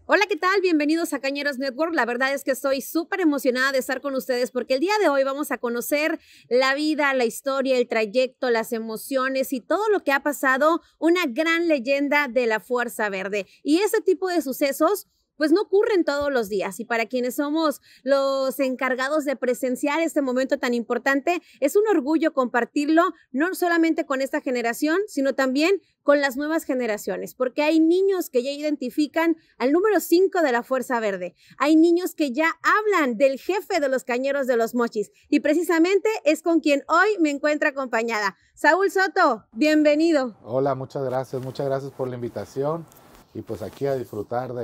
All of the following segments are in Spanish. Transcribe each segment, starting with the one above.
Hola, ¿qué tal? Bienvenidos a Cañeros Network. La verdad es que estoy súper emocionada de estar con ustedes porque el día de hoy vamos a conocer la vida, la historia, el trayecto, las emociones y todo lo que ha pasado una gran leyenda de la Fuerza Verde. Y ese tipo de sucesos pues no ocurren todos los días, y para quienes somos los encargados de presenciar este momento tan importante, es un orgullo compartirlo, no solamente con esta generación, sino también con las nuevas generaciones, porque hay niños que ya identifican al número 5 de la Fuerza Verde, hay niños que ya hablan del jefe de los Cañeros de los Mochis, y precisamente es con quien hoy me encuentro acompañada. Saúl Soto, bienvenido. Hola, muchas gracias por la invitación y pues aquí a disfrutar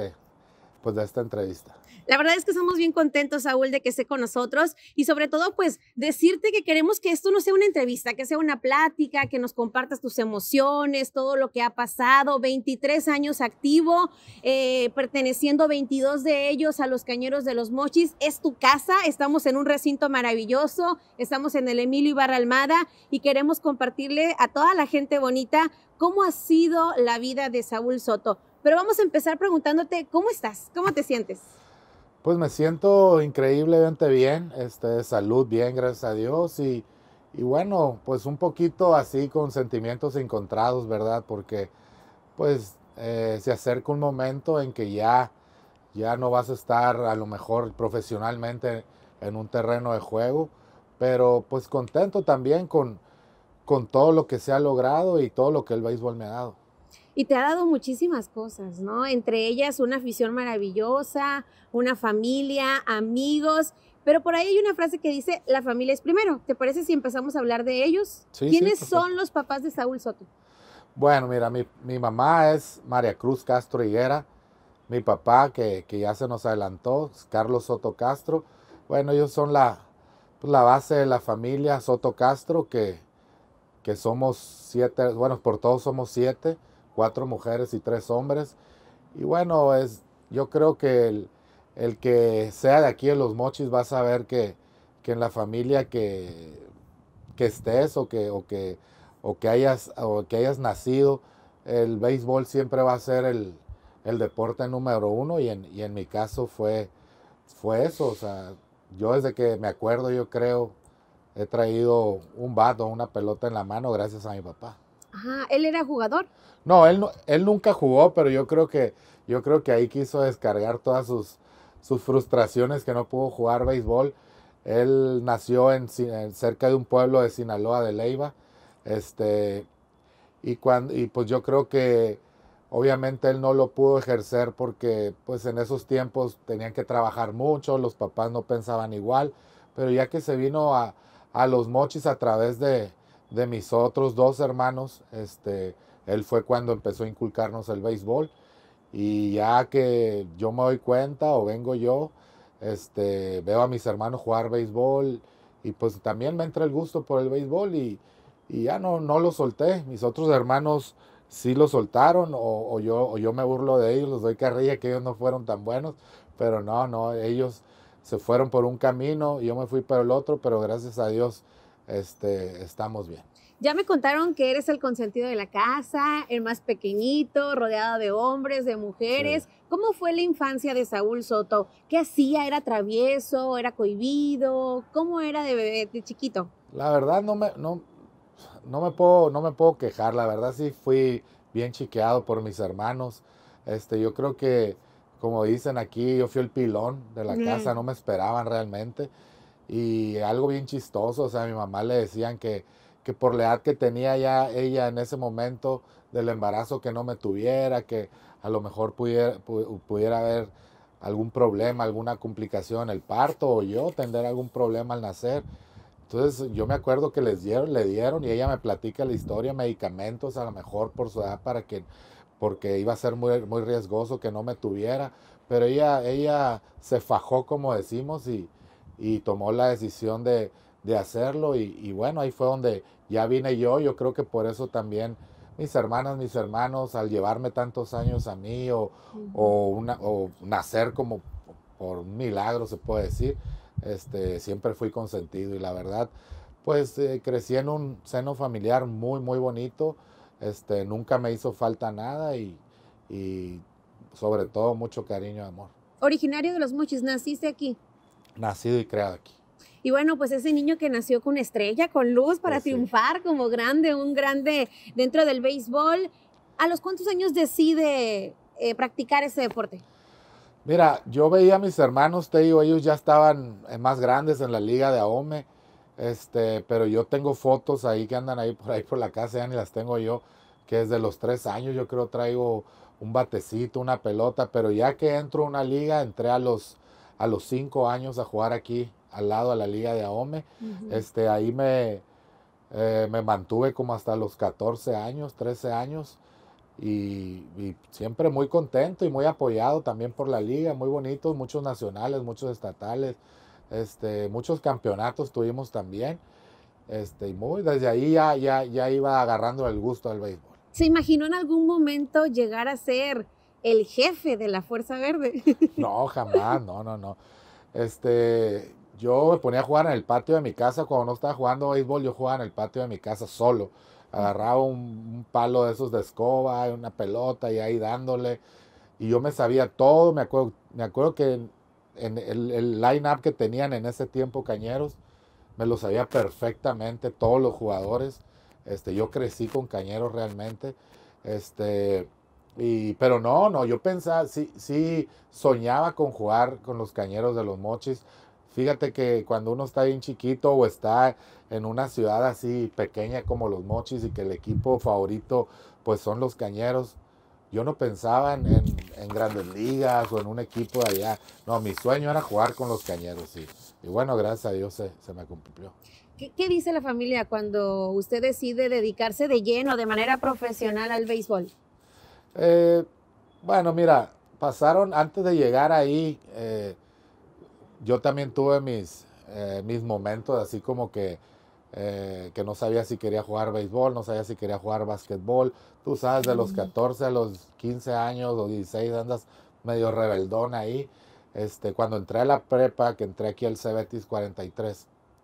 de esta entrevista. La verdad es que estamos bien contentos, Saúl, de que esté con nosotros y sobre todo, pues, decirte que queremos que esto no sea una entrevista, que sea una plática, que nos compartas tus emociones, todo lo que ha pasado, 23 años activo, perteneciendo 22 de ellos a los Cañeros de los Mochis. Es tu casa, estamos en un recinto maravilloso, estamos en el Emilio Ibarra Almada y queremos compartirle a toda la gente bonita cómo ha sido la vida de Saúl Soto. Pero vamos a empezar preguntándote, ¿cómo estás? ¿Cómo te sientes? Pues me siento increíblemente bien, salud bien, gracias a Dios y bueno, pues un poquito así con sentimientos encontrados, ¿verdad? Porque pues se acerca un momento en que ya no vas a estar a lo mejor profesionalmente en un terreno de juego, pero pues contento también con todo lo que se ha logrado y todo lo que el béisbol me ha dado. Y te ha dado muchísimas cosas, ¿no? Entre ellas una afición maravillosa, una familia, amigos, pero por ahí hay una frase que dice, la familia es primero. ¿Te parece si empezamos a hablar de ellos? Sí, sí, ¿Quiénes son perfecto. los papás de Saúl Soto? Bueno, mira, mi mamá es María Cruz Castro Higuera, mi papá que ya se nos adelantó, es Carlos Soto Castro. Bueno, ellos son pues, la base de la familia Soto Castro, que somos siete, bueno, por todos somos siete, cuatro mujeres y tres hombres. Y bueno, yo creo que el que sea de aquí de Los Mochis va a saber que en la familia que estés o que hayas nacido, el béisbol siempre va a ser el deporte número uno y en mi caso fue eso. O sea, yo desde que me acuerdo, yo creo, he traído un bat o una pelota en la mano gracias a mi papá. Ajá, él era jugador. No, él nunca jugó, pero yo creo que ahí quiso descargar todas sus frustraciones que no pudo jugar béisbol. Él nació cerca de un pueblo de Sinaloa, de Leiva, este, y pues yo creo que obviamente él no lo pudo ejercer porque pues en esos tiempos tenían que trabajar mucho, los papás no pensaban igual, pero ya que se vino a Los Mochis a través de mis otros dos hermanos, él fue cuando empezó a inculcarnos el béisbol y ya que yo me doy cuenta o vengo yo, veo a mis hermanos jugar béisbol y pues también me entra el gusto por el béisbol y ya no lo solté. Mis otros hermanos sí lo soltaron o yo me burlo de ellos, les doy carrilla que ellos no fueron tan buenos, pero no, ellos se fueron por un camino y yo me fui por el otro, pero gracias a Dios estamos bien. Ya me contaron que eres el consentido de la casa, el más pequeñito, rodeado de hombres, de Sí. mujeres. ¿Cómo fue la infancia de Saúl Soto? ¿Qué hacía? ¿Era travieso? ¿Era cohibido? ¿Cómo era de bebé, de chiquito? La verdad no me puedo quejar, la verdad sí fui bien chiqueado por mis hermanos. Yo creo que, como dicen aquí, yo fui el pilón de la casa, no me esperaban realmente. Y algo bien chistoso, o sea, a mi mamá le decían que por la edad que tenía ya ella en ese momento del embarazo que no me tuviera, que a lo mejor pudiera haber algún problema, alguna complicación en el parto o yo tener algún problema al nacer. Entonces yo me acuerdo que le dieron y ella me platica la historia, medicamentos a lo mejor por su edad porque iba a ser muy riesgoso que no me tuviera, pero ella se fajó como decimos y tomó la decisión de hacerlo y bueno, ahí fue donde ya vine yo creo que por eso también mis hermanas, mis hermanos, al llevarme tantos años a mí o nacer como por un milagro se puede decir, siempre fui consentido y la verdad, pues crecí en un seno familiar muy bonito, nunca me hizo falta nada y sobre todo mucho cariño y amor. Originario de Los Mochis, naciste aquí. Nacido y creado aquí. Y bueno, pues ese niño que nació con estrella, con luz para Pues sí. triunfar como grande, un grande dentro del béisbol. ¿A los cuántos años decide practicar ese deporte? Mira, yo veía a mis hermanos, te digo, ellos ya estaban más grandes en la liga de AOME, pero yo tengo fotos ahí que andan ahí por la casa, ya ni las tengo yo, que desde los 3 años yo creo traigo un batecito, una pelota, pero ya que entro a una liga, entré a los 5 años a jugar aquí al lado de la liga de AOME. Ahí me mantuve como hasta los 14 años, 13 años. Y siempre muy contento y muy apoyado también por la liga, muy bonitos, muchos nacionales, muchos estatales, muchos campeonatos tuvimos también, desde ahí ya iba agarrando el gusto al béisbol. ¿Se imaginó en algún momento llegar a ser el jefe de la Fuerza Verde? No, jamás, no. Yo me ponía a jugar en el patio de mi casa, cuando no estaba jugando béisbol, yo jugaba en el patio de mi casa solo. Agarraba un palo de esos de escoba, una pelota y ahí dándole. Y yo me sabía todo, me acuerdo que en el line-up que tenían en ese tiempo Cañeros, me lo sabía perfectamente, todos los jugadores. Yo crecí con Cañeros realmente. Pero no, yo pensaba, sí soñaba con jugar con los Cañeros de Los Mochis. Fíjate que cuando uno está bien chiquito o está en una ciudad así pequeña como Los Mochis y que el equipo favorito pues son los Cañeros, yo no pensaba en grandes ligas o en un equipo de allá. No, mi sueño era jugar con los Cañeros, sí. Y bueno, gracias a Dios se me cumplió. ¿Qué dice la familia cuando usted decide dedicarse de lleno, de manera profesional al béisbol? Bueno, mira, pasaron, antes de llegar ahí, yo también tuve mis momentos así como que no sabía si quería jugar béisbol, no sabía si quería jugar básquetbol. Tú sabes, de los 14 a los 15 años o 16 andas medio rebeldón ahí. Cuando entré a la prepa, que entré aquí al Cebetis 43,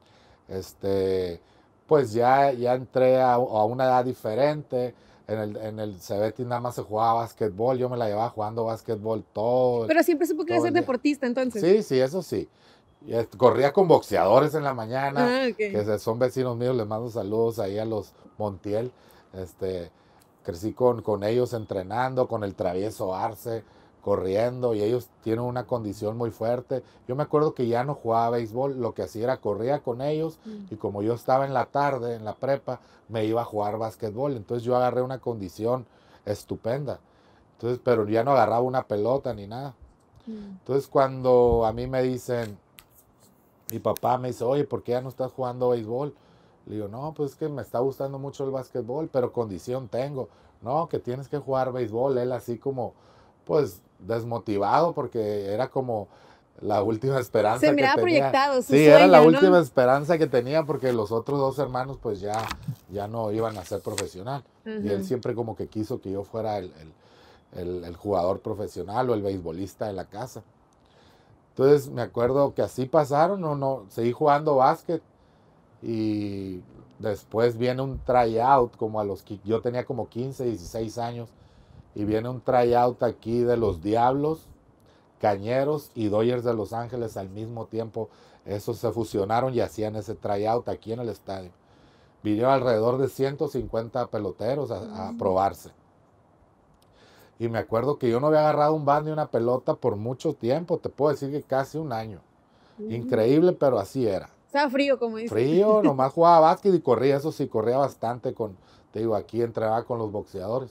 pues ya entré a una edad diferente. En el Cebetis nada más se jugaba básquetbol, yo me la llevaba jugando básquetbol todo. Pero siempre supo que iba a ser deportista, entonces. Sí, eso sí. Y corría con boxeadores en la mañana, Okay. que son vecinos míos, les mando saludos ahí a los Montiel. Crecí con ellos entrenando, con el travieso Arce, corriendo, y ellos tienen una condición muy fuerte. Yo me acuerdo que ya no jugaba béisbol, lo que hacía era corría con ellos, y como yo estaba en la tarde, en la prepa, me iba a jugar básquetbol. Entonces yo agarré una condición estupenda. Entonces, pero ya no agarraba una pelota ni nada. Entonces cuando a mí me dicen, mi papá me dice, oye, ¿por qué ya no estás jugando béisbol? Le digo, no, pues es que me está gustando mucho el básquetbol, pero condición tengo. No, que tienes que jugar béisbol. Él así como, pues, desmotivado, porque era como la última esperanza Se que miraba tenía. proyectado, su Sí, sueño, era la ¿no? última esperanza que tenía, porque los otros dos hermanos pues ya no iban a ser profesional. Y él siempre como que quiso que yo fuera el jugador profesional o el beisbolista de la casa. Entonces me acuerdo que así pasaron, seguí jugando básquet, y después viene un tryout, yo tenía como 15, 16 años, y viene un tryout aquí de los Diablos, Cañeros y Dodgers de Los Ángeles al mismo tiempo. Esos se fusionaron y hacían ese tryout aquí en el estadio. Vinieron alrededor de 150 peloteros a probarse. Y me acuerdo que yo no había agarrado un bat ni una pelota por mucho tiempo, te puedo decir que casi un año. Increíble, pero así era. Estaba frío, como dice. Frío, nomás jugaba básquet y corría, eso sí, corría bastante te digo, aquí entrenaba con los boxeadores.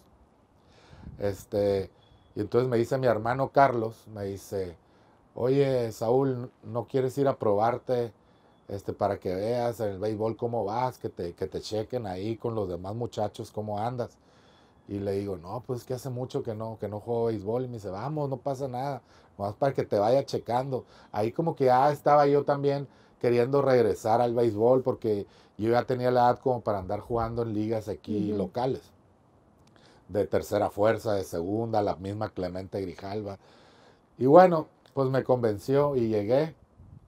Y entonces me dice mi hermano Carlos, me dice, oye, Saúl, ¿no quieres ir a probarte para que veas en el béisbol cómo vas, que te chequen ahí con los demás muchachos cómo andas? Y le digo, no, pues es que hace mucho que no juego béisbol. Y me dice, vamos, no pasa nada, nomás para que te vaya checando. Ahí como que ya estaba yo también queriendo regresar al béisbol, porque yo ya tenía la edad como para andar jugando en ligas aquí locales, de tercera fuerza, de segunda, la misma Clemente Grijalva. Y bueno, pues me convenció y llegué.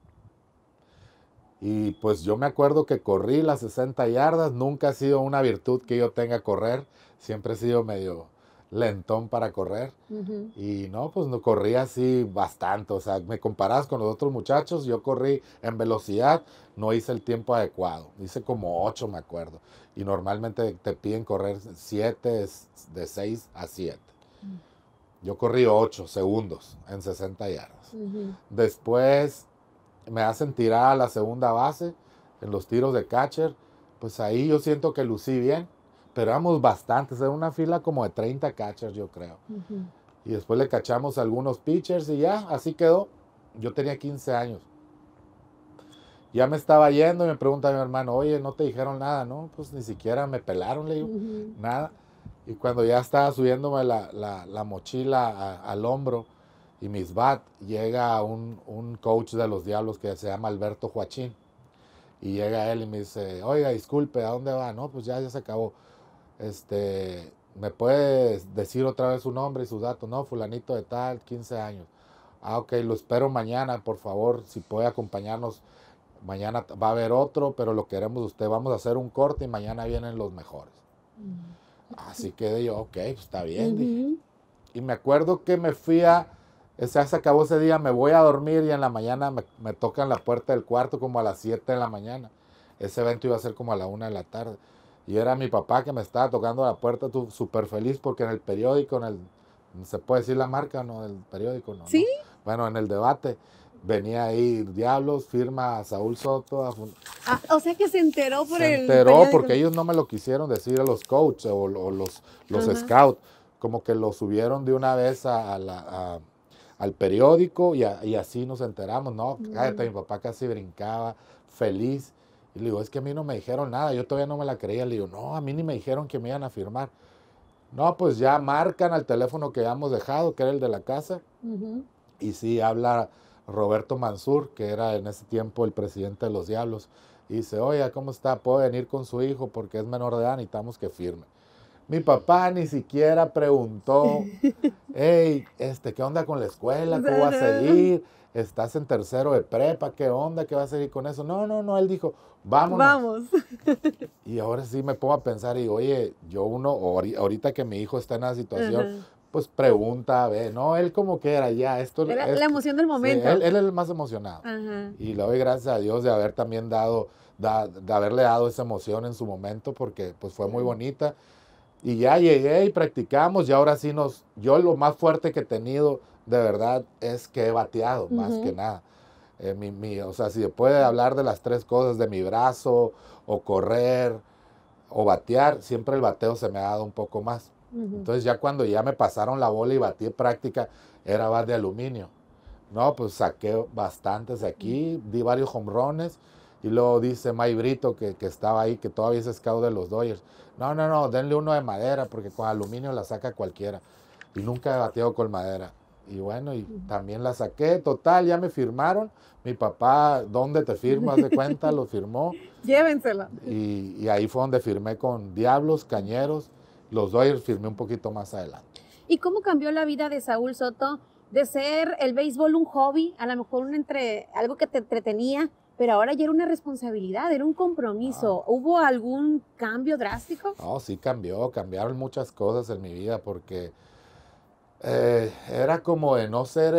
Y pues yo me acuerdo que corrí las 60 yardas, nunca ha sido una virtud que yo tenga correr, siempre he sido medio lentón para correr. Y no, pues no corría así bastante. O sea, me comparás con los otros muchachos, yo corrí en velocidad, no hice el tiempo adecuado. Hice como 8, me acuerdo. Y normalmente te piden correr 7, de 6 a 7. Yo corrí 8 segundos en 60 yardas. Después me hacen tirar a la segunda base en los tiros de catcher. Pues ahí yo siento que lucí bien, pero éramos bastantes, era una fila como de 30 catchers, yo creo. Y después le cachamos a algunos pitchers y ya, así quedó. Yo tenía 15 años. Ya me estaba yendo y me pregunta mi hermano, oye, ¿no te dijeron nada? No, pues ni siquiera me pelaron, le digo, nada. Y cuando ya estaba subiéndome la mochila al hombro y mis bat, llega un coach de los Diablos que se llama Alberto Joachín. Y llega él y me dice, oiga, disculpe, ¿a dónde va? No, pues ya se acabó. ¿Me puedes decir otra vez su nombre y sus datos? No, fulanito de tal, 15 años. Ah, ok, lo espero mañana, por favor, si puede acompañarnos. Mañana va a haber otro, pero lo queremos de usted. Vamos a hacer un corte y mañana vienen los mejores. Así que yo, ok, pues está bien. Dije. Y me acuerdo que me fui se acabó ese día, me voy a dormir y en la mañana me tocan la puerta del cuarto como a las 7 de la mañana. Ese evento iba a ser como a la 1 de la tarde. Y era mi papá que me estaba tocando la puerta, súper feliz porque en el periódico, ¿se puede decir la marca no del periódico? No, ¿Sí? ¿no? Bueno, en el debate venía ahí Diablos, firma a Saúl Soto. O sea que se enteró por el periódico. Se enteró porque ellos no me lo quisieron decir a los coaches o los scouts. Como que lo subieron de una vez al periódico y así nos enteramos. No, cállate, mi papá casi brincaba, feliz. Y le digo, es que a mí no me dijeron nada, yo todavía no me la creía. Le digo, no, a mí ni me dijeron que me iban a firmar. No, pues ya marcan al teléfono que habíamos dejado, que era el de la casa. Y sí, habla Roberto Mansur, que era en ese tiempo el presidente de los Diablos. Y dice, oye, ¿cómo está? ¿Puede venir con su hijo? Porque es menor de edad, necesitamos que firme. Mi papá ni siquiera preguntó, hey, ¿qué onda con la escuela? ¿Cómo va a seguir? ¿Estás en tercero de prepa? ¿Qué onda? ¿Qué va a seguir con eso? No, él dijo, vámonos. Vamos. Y ahora sí me pongo a pensar y digo, oye, ahorita que mi hijo está en esa situación, pues pregunta, ve, no, él como que era ya, esto era la emoción del momento. Sí, él es el más emocionado. Y le doy gracias a Dios de haber también de haberle dado esa emoción en su momento, porque pues fue muy bonita. Y ya llegué y practicamos y ahora sí yo lo más fuerte que he tenido de verdad es que he bateado, más que nada. O sea, si se puede hablar de las 3 cosas, de mi brazo, o correr, o batear, siempre el bateo se me ha dado un poco más. Entonces ya cuando ya me pasaron la bola y batí en práctica, era bat de aluminio. No, pues saqué bastantes aquí, di varios home runs. Y luego dice May Brito, que estaba ahí, que todavía es scout de los Dodgers. No, denle uno de madera, porque con aluminio la saca cualquiera. Y nunca he bateado con madera. Y bueno, y también la saqué. Total, ya me firmaron. Mi papá, ¿dónde te firmo? Haz de cuenta, lo firmó. Llévensela. Y ahí fue donde firmé con Diablos, Cañeros. Los Dodgers firmé un poquito más adelante. ¿Y cómo cambió la vida de Saúl Soto de ser el béisbol un hobby, a lo mejor algo que te entretenía, pero ahora ya era una responsabilidad, era un compromiso? ¿Hubo algún cambio drástico? No, sí cambiaron muchas cosas en mi vida porque era como de no ser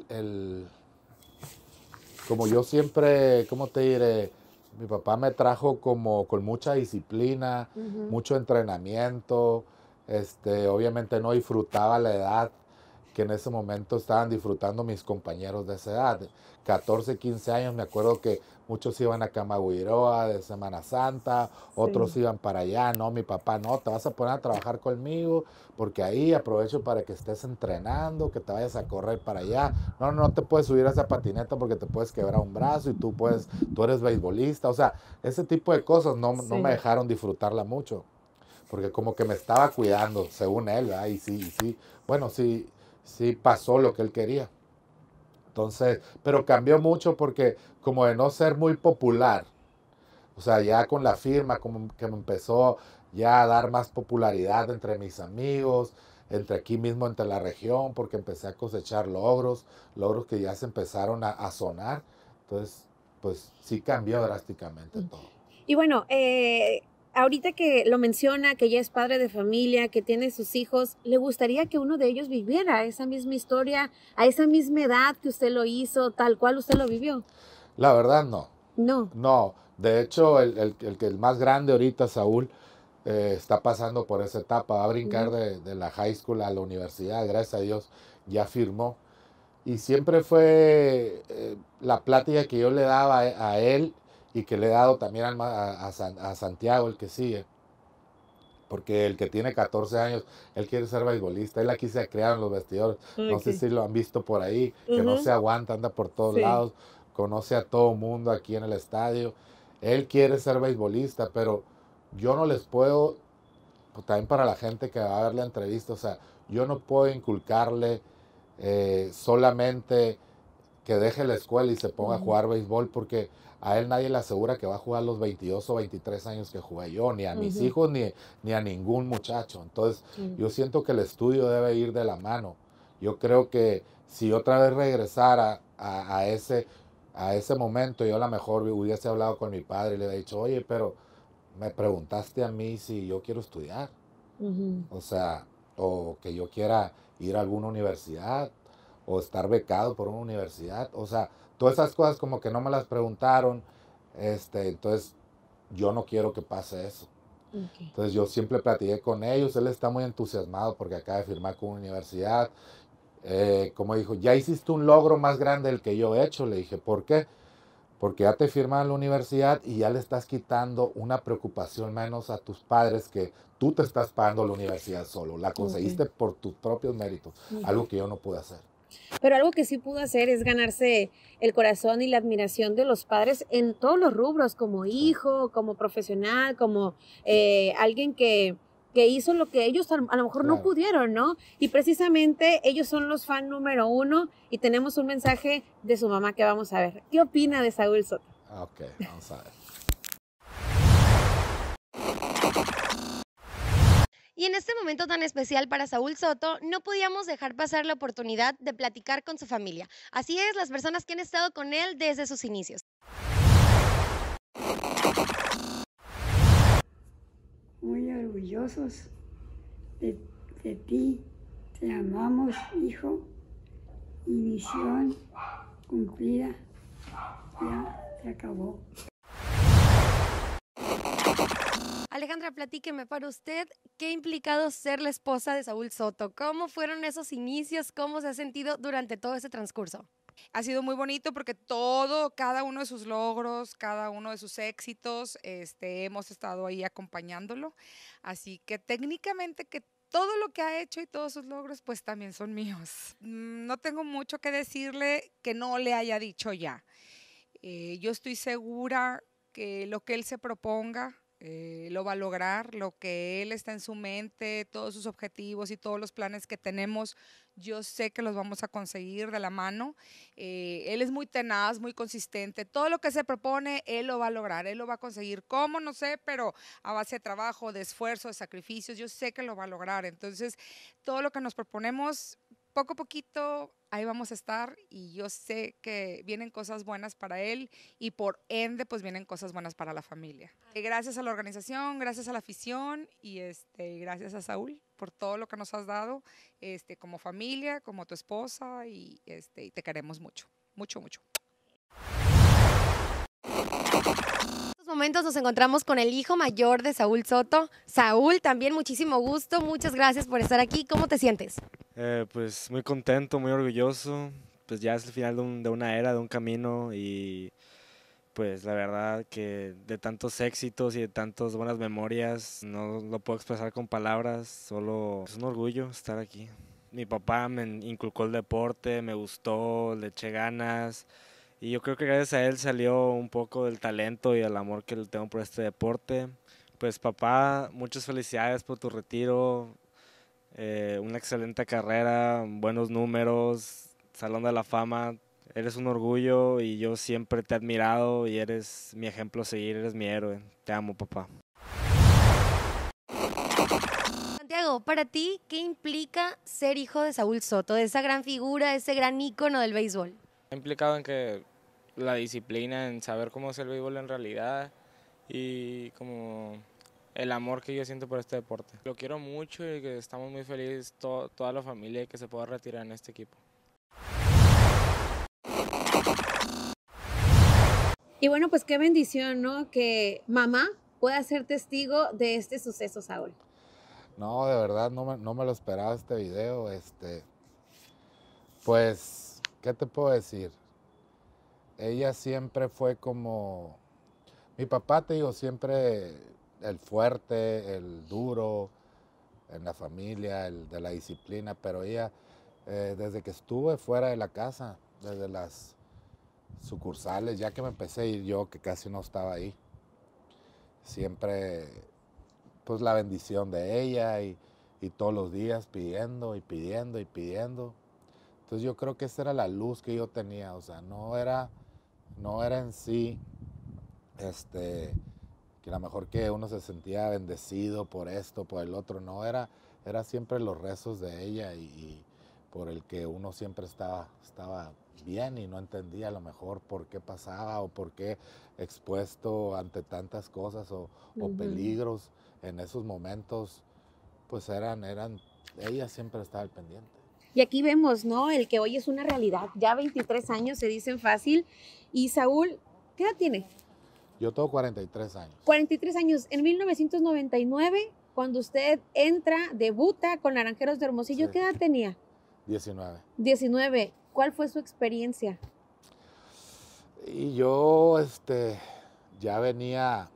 como yo siempre, ¿cómo te diré? Mi papá me trajo como con mucha disciplina, mucho entrenamiento, obviamente no disfrutaba la edad que en ese momento estaban disfrutando mis compañeros de esa edad. 14, 15 años, me acuerdo que muchos iban a Camagüiroa de Semana Santa, otros iban para allá. No, mi papá, no, te vas a poner a trabajar conmigo porque ahí aprovecho para que estés entrenando, que te vayas a correr para allá. No te puedes subir a esa patineta porque te puedes quebrar un brazo y tú eres beisbolista. O sea, ese tipo de cosas no me dejaron disfrutarla mucho porque como que me estaba cuidando, según él, ¿verdad? Y sí, bueno, sí pasó lo que él quería. Entonces, pero cambió mucho porque como de no ser muy popular, o sea, ya con la firma, como que me empezó ya a dar más popularidad entre mis amigos, entre aquí mismo, entre la región, porque empecé a cosechar logros que ya se empezaron a sonar. Entonces, pues sí cambió drásticamente todo. Y bueno, Ahorita que lo menciona, que ya es padre de familia, que tiene sus hijos, ¿le gustaría que uno de ellos viviera esa misma historia, a esa misma edad que usted lo hizo, tal cual usted lo vivió? La verdad, no. No. No, de hecho, el más grande ahorita, Saúl, está pasando por esa etapa. Va a brincar Ujú, de la high school a la universidad, gracias a Dios, ya firmó. Y siempre fue la plática que yo le daba a él y que le he dado también a Santiago, el que sigue. Porque el que tiene 14 años, él quiere ser beisbolista. Él aquí se ha creado en los vestidores. No sé ok. si lo han visto por ahí, que no Ujú, se aguanta, anda por todos sí. lados, conoce a todo mundo aquí en el estadio. Él quiere ser beisbolista, pero yo no les puedo, pues, también para la gente que va a ver la entrevista, o sea, yo no puedo inculcarle solamente que deje la escuela y se ponga a Ujú, jugar béisbol porque a él nadie le asegura que va a jugar los 22 o 23 años que jugué yo, ni a mis ujú, hijos ni a ningún muchacho. Entonces, sí. yo siento que el estudio debe ir de la mano. Yo creo que si otra vez regresara a ese momento, yo a lo mejor hubiese hablado con mi padre y le hubiera dicho, oye, pero me preguntaste a mí si yo quiero estudiar, Ujú, o sea, o que yo quiera ir a alguna universidad, o estar becado por una universidad, o sea, todas esas cosas como que no me las preguntaron, entonces yo no quiero que pase eso. ok. Entonces yo siempre platiqué con ellos, él está muy entusiasmado porque acaba de firmar con una universidad. Como dijo, ya hiciste un logro más grande del que yo he hecho, le dije, ¿por qué? Porque ya te firman en la universidad y ya le estás quitando una preocupación menos a tus padres que tú te estás pagando la universidad solo. La Ok. conseguiste por tus propios méritos, Ujú. algo que yo no pude hacer. Pero algo que sí pudo hacer es ganarse el corazón y la admiración de los padres en todos los rubros, como Sí, hijo, como profesional, como alguien que hizo lo que ellos a lo mejor no claro. pudieron, ¿no? Y precisamente ellos son los fan número uno y tenemos un mensaje de su mamá que vamos a ver. ¿Qué opina de Saúl Soto? Ok, vamos a ver. Y en este momento tan especial para Saúl Soto, no podíamos dejar pasar la oportunidad de platicar con su familia. Así es, las personas que han estado con él desde sus inicios. Muy orgullosos de, de ti. Te amamos, hijo, y misión cumplida. Ya se acabó. Alejandra, platíqueme para usted, ¿qué ha implicado ser la esposa de Saúl Soto? ¿Cómo fueron esos inicios? ¿Cómo se ha sentido durante todo ese transcurso? Ha sido muy bonito porque cada uno de sus logros, cada uno de sus éxitos, hemos estado ahí acompañándolo. Así que técnicamente que todo lo que ha hecho y todos sus logros, pues también son míos. No tengo mucho que decirle que no le haya dicho ya. Yo estoy segura que lo que él se proponga, lo va a lograr, lo que él está en su mente, todos sus objetivos y todos los planes que tenemos, yo sé que los vamos a conseguir de la mano. Él es muy tenaz, muy consistente, todo lo que se propone, él lo va a lograr, él lo va a conseguir. ¿Cómo? No sé, pero a base de trabajo, de esfuerzo, de sacrificios, yo sé que lo va a lograr. Entonces, todo lo que nos proponemos, poco a poquito, ahí vamos a estar y yo sé que vienen cosas buenas para él y por ende pues vienen cosas buenas para la familia. Gracias a la organización, gracias a la afición y gracias a Saúl por todo lo que nos has dado como familia, como tu esposa y te queremos mucho, mucho, mucho. En estos momentos nos encontramos con el hijo mayor de Saúl Soto. Saúl, también muchísimo gusto, muchas gracias por estar aquí. ¿Cómo te sientes? Pues muy contento, muy orgulloso. Pues ya es el final de una era, de un camino y pues la verdad que de tantos éxitos y de tantas buenas memorias no lo puedo expresar con palabras, solo es un orgullo estar aquí. Mi papá me inculcó el deporte, me gustó, le eché ganas y yo creo que gracias a él salió un poco del talento y el amor que le tengo por este deporte. Pues papá, muchas felicidades por tu retiro, una excelente carrera, buenos números, Salón de la Fama. Eres un orgullo y yo siempre te he admirado y eres mi ejemplo a seguir, eres mi héroe. Te amo, papá. Santiago, para ti, ¿qué implica ser hijo de Saúl Soto, de esa gran figura, ese gran ícono del béisbol? Ha implicado en que la disciplina, en saber cómo es el béisbol en realidad y como el amor que yo siento por este deporte. Lo quiero mucho y que estamos muy felices toda la familia y que se pueda retirar en este equipo. Y bueno, pues qué bendición, ¿no? Que mamá pueda ser testigo de este suceso, Saúl. No, de verdad no me lo esperaba este video. Pues, ¿qué te puedo decir? Ella siempre fue como... Mi papá, te digo, siempre el fuerte, el duro en la familia, el de la disciplina, pero ella, desde que estuve fuera de la casa, desde las sucursales, ya que me empecé a ir yo, que casi no estaba ahí, siempre, pues la bendición de ella y todos los días pidiendo y pidiendo y pidiendo. Entonces yo creo que esa era la luz que yo tenía, o sea, no era en sí, que a lo mejor que uno se sentía bendecido por esto, por el otro, no, era siempre los rezos de ella y por el que uno siempre estaba bien y no entendía a lo mejor por qué pasaba o por qué expuesto ante tantas cosas o peligros en esos momentos, pues ella siempre estaba al pendiente. Y aquí vemos, ¿no? El que hoy es una realidad. Ya 23 años se dicen fácil. Y Saúl, ¿qué edad tiene? Yo tengo 43 años. 43 años. En 1999, cuando usted debuta con Naranjeros de Hermosillo, Sí. ¿qué edad tenía? 19. 19. ¿Cuál fue su experiencia? Y yo, ya venía,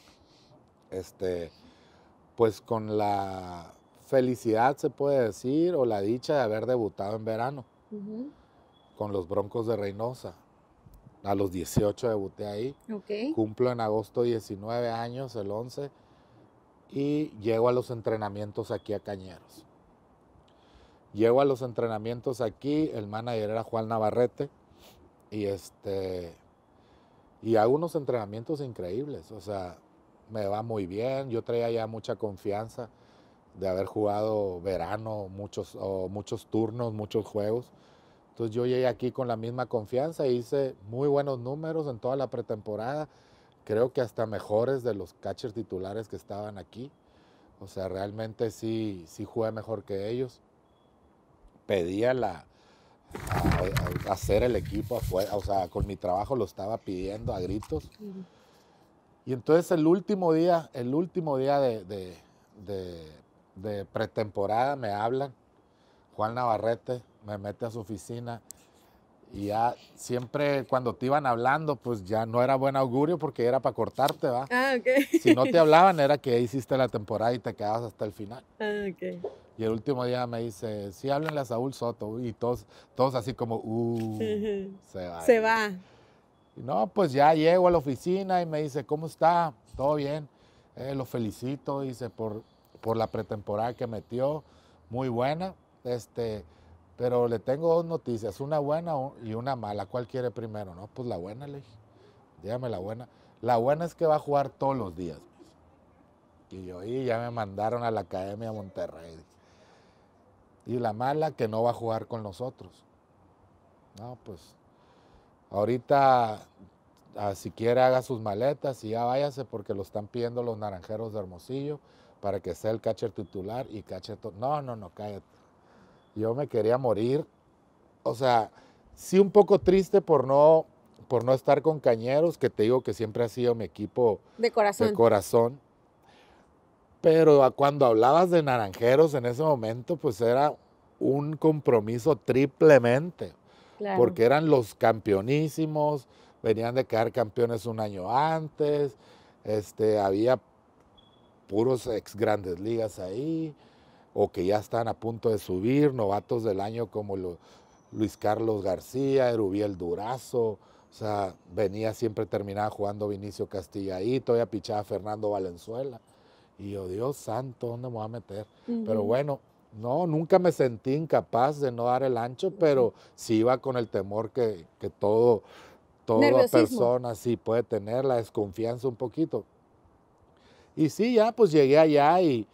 pues con la felicidad, se puede decir, o la dicha de haber debutado en verano con los Broncos de Reynosa. A los 18 debuté ahí. Ok. Cumplo en agosto 19 años, el 11, y llego a los entrenamientos aquí a Cañeros. Llego a los entrenamientos aquí, el manager era Juan Navarrete, y hago unos entrenamientos increíbles, o sea, me va muy bien, yo traía ya mucha confianza de haber jugado verano, muchos turnos, muchos juegos. Entonces yo llegué aquí con la misma confianza e hice muy buenos números en toda la pretemporada, creo que hasta mejores de los catchers titulares que estaban aquí. O sea, realmente sí jugué mejor que ellos. Pedía hacer el equipo afuera, o sea, con mi trabajo lo estaba pidiendo a gritos. Y entonces el último día de pretemporada me hablan, Juan Navarrete me mete a su oficina y ya siempre cuando te iban hablando, pues ya no era buen augurio porque era para cortarte, ¿va? Ah, ok. Si no te hablaban era que hiciste la temporada y te quedabas hasta el final. Ah, ok. Y el último día me dice, sí, háblenle a Saúl Soto. Y todos así como, se va. Se va. Y no, pues ya llego a la oficina y me dice, ¿cómo está? ¿Todo bien? Lo felicito, dice, por la pretemporada que metió, muy buena. Pero le tengo dos noticias, una buena y una mala. ¿Cuál quiere primero? No, pues la buena, le dije. Dígame la buena. La buena es que va a jugar todos los días. Y yo, ya me mandaron a la Academia Monterrey. Y la mala, que no va a jugar con nosotros. No, pues, ahorita, si quiere, haga sus maletas y ya váyase porque lo están pidiendo los Naranjeros de Hermosillo para que sea el catcher titular y catcher... No, cállate. Yo me quería morir. O sea, sí un poco triste por no estar con Cañeros, que te digo que siempre ha sido mi equipo de corazón. Pero cuando hablabas de Naranjeros en ese momento, pues era un compromiso triplemente. Claro. Porque eran los campeonísimos, venían de quedar campeones un año antes, había puros ex grandes ligas ahí, o que ya están a punto de subir, novatos del año como Luis Carlos García, Erubiel Durazo, o sea, siempre terminaba jugando Vinicio Castilla ahí, todavía pichaba Fernando Valenzuela. Y yo, Dios santo, ¿dónde me voy a meter? Pero bueno, no, nunca me sentí incapaz de no dar el ancho, pero sí iba con el temor que toda persona sí puede tener, la desconfianza un poquito. Y sí, ya pues llegué allá y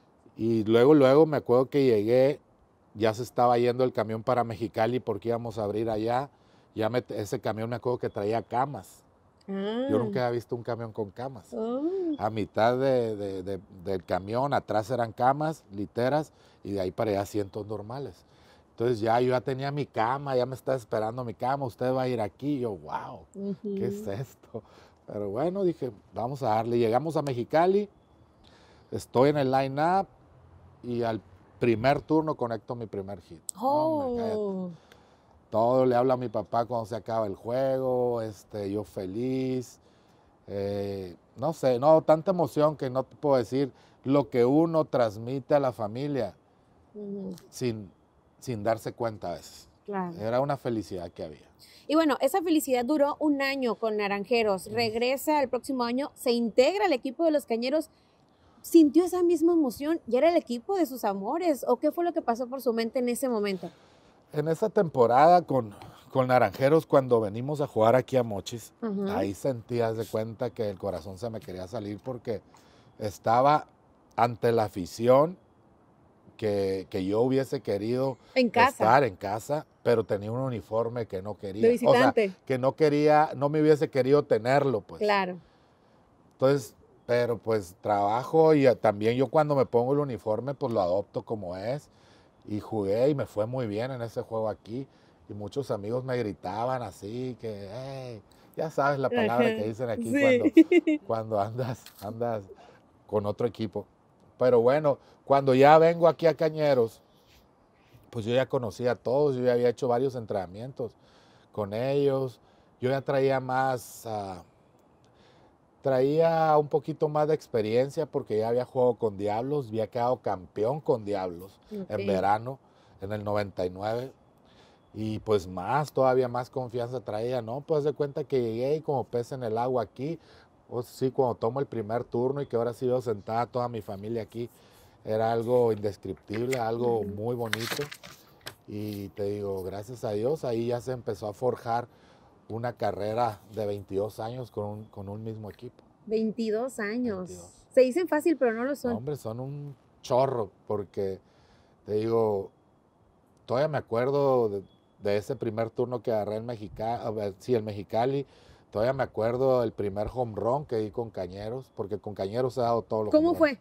luego me acuerdo que llegué, ya se estaba yendo el camión para Mexicali porque íbamos a abrir allá. Ese camión me acuerdo que traía camas. Yo nunca había visto un camión con camas. Oh. A mitad del camión, atrás eran camas, literas, y de ahí para allá asientos normales. Entonces yo ya tenía mi cama, ya me estaba esperando mi cama, usted va a ir aquí. Y yo, wow, ¿qué es esto? Pero bueno, dije, vamos a darle. Llegamos a Mexicali, estoy en el line-up y al primer turno conecto mi primer hit. Oh. Todo le hablo a mi papá cuando se acaba el juego, yo feliz. No sé, no, tanta emoción que no te puedo decir lo que uno transmite a la familia sin darse cuenta a veces. Claro. Era una felicidad que había. Y bueno, esa felicidad duró un año con Naranjeros. Regresa el próximo año, se integra al equipo de los Cañeros. ¿Sintió esa misma emoción? ¿Ya era el equipo de sus amores? ¿O qué fue lo que pasó por su mente en ese momento? En esa temporada con Naranjeros, cuando venimos a jugar aquí a Mochis, ahí sentías de cuenta que el corazón se me quería salir porque estaba ante la afición que yo hubiese querido estar en casa, pero tenía un uniforme que no quería. De visitante. O sea, que no quería, no me hubiese querido tenerlo, pues. Claro. Entonces, pero pues trabajo y también yo cuando me pongo el uniforme, pues lo adopto como es. Y jugué y me fue muy bien en ese juego aquí. Y muchos amigos me gritaban así, que, hey, ya sabes la palabra que dicen aquí cuando andas con otro equipo. Pero bueno, cuando ya vengo aquí a Cañeros, pues yo ya conocía a todos, yo ya había hecho varios entrenamientos con ellos. Yo ya traía un poquito más de experiencia porque ya había jugado con Diablos, había quedado campeón con Diablos en verano, en el 99. Y pues todavía más confianza traía, ¿no? Pues de cuenta que llegué y como pez en el agua aquí, o sí, cuando tomo el primer turno y que ahora sí veo sentada toda mi familia aquí, era algo indescriptible, algo muy bonito. Y te digo, gracias a Dios, ahí ya se empezó a forjar una carrera de 22 años con un mismo equipo. 22 años. 22. Se dicen fácil, pero no lo son. Hombre, son un chorro, porque te digo, todavía me acuerdo de ese primer turno que agarré en Mexicali. Todavía me acuerdo del primer home run que di con Cañeros, porque con Cañeros he dado todos los ¿Cómo home runs. fue?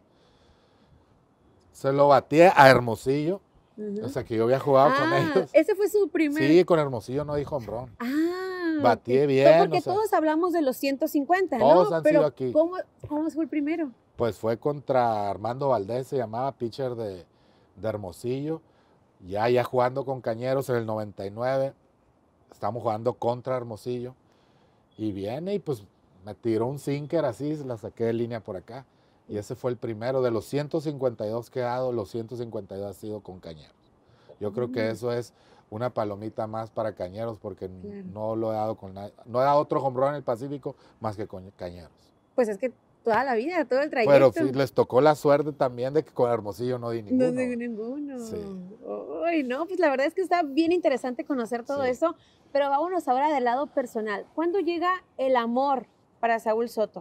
Se lo batí a Hermosillo, o sea que yo había jugado con ellos. Ese fue su primer. Sí, con Hermosillo no di home run. Batí Okay. bien. Porque todos hablamos de los 150, todos ¿no? han Pero sido aquí. ¿cómo fue el primero? Pues fue contra Armando Valdés, se llamaba, pitcher de Hermosillo. Ya jugando con Cañeros en el 99, estamos jugando contra Hermosillo. Y viene y pues me tiró un sinker así, la saqué de línea por acá. Y ese fue el primero. De los 152 que he dado, los 152 ha sido con Cañeros. Yo creo que eso es una palomita más para Cañeros porque no lo he dado con nadie. No he dado otro home run en el Pacífico más que con Cañeros. Pues es que toda la vida, todo el trayecto. Pero sí, les tocó la suerte también de que con Hermosillo no di ninguno. No di ninguno. Sí. Ay, no, pues la verdad es que está bien interesante conocer todo eso. Pero vámonos ahora del lado personal. ¿Cuándo llega el amor para Saúl Soto?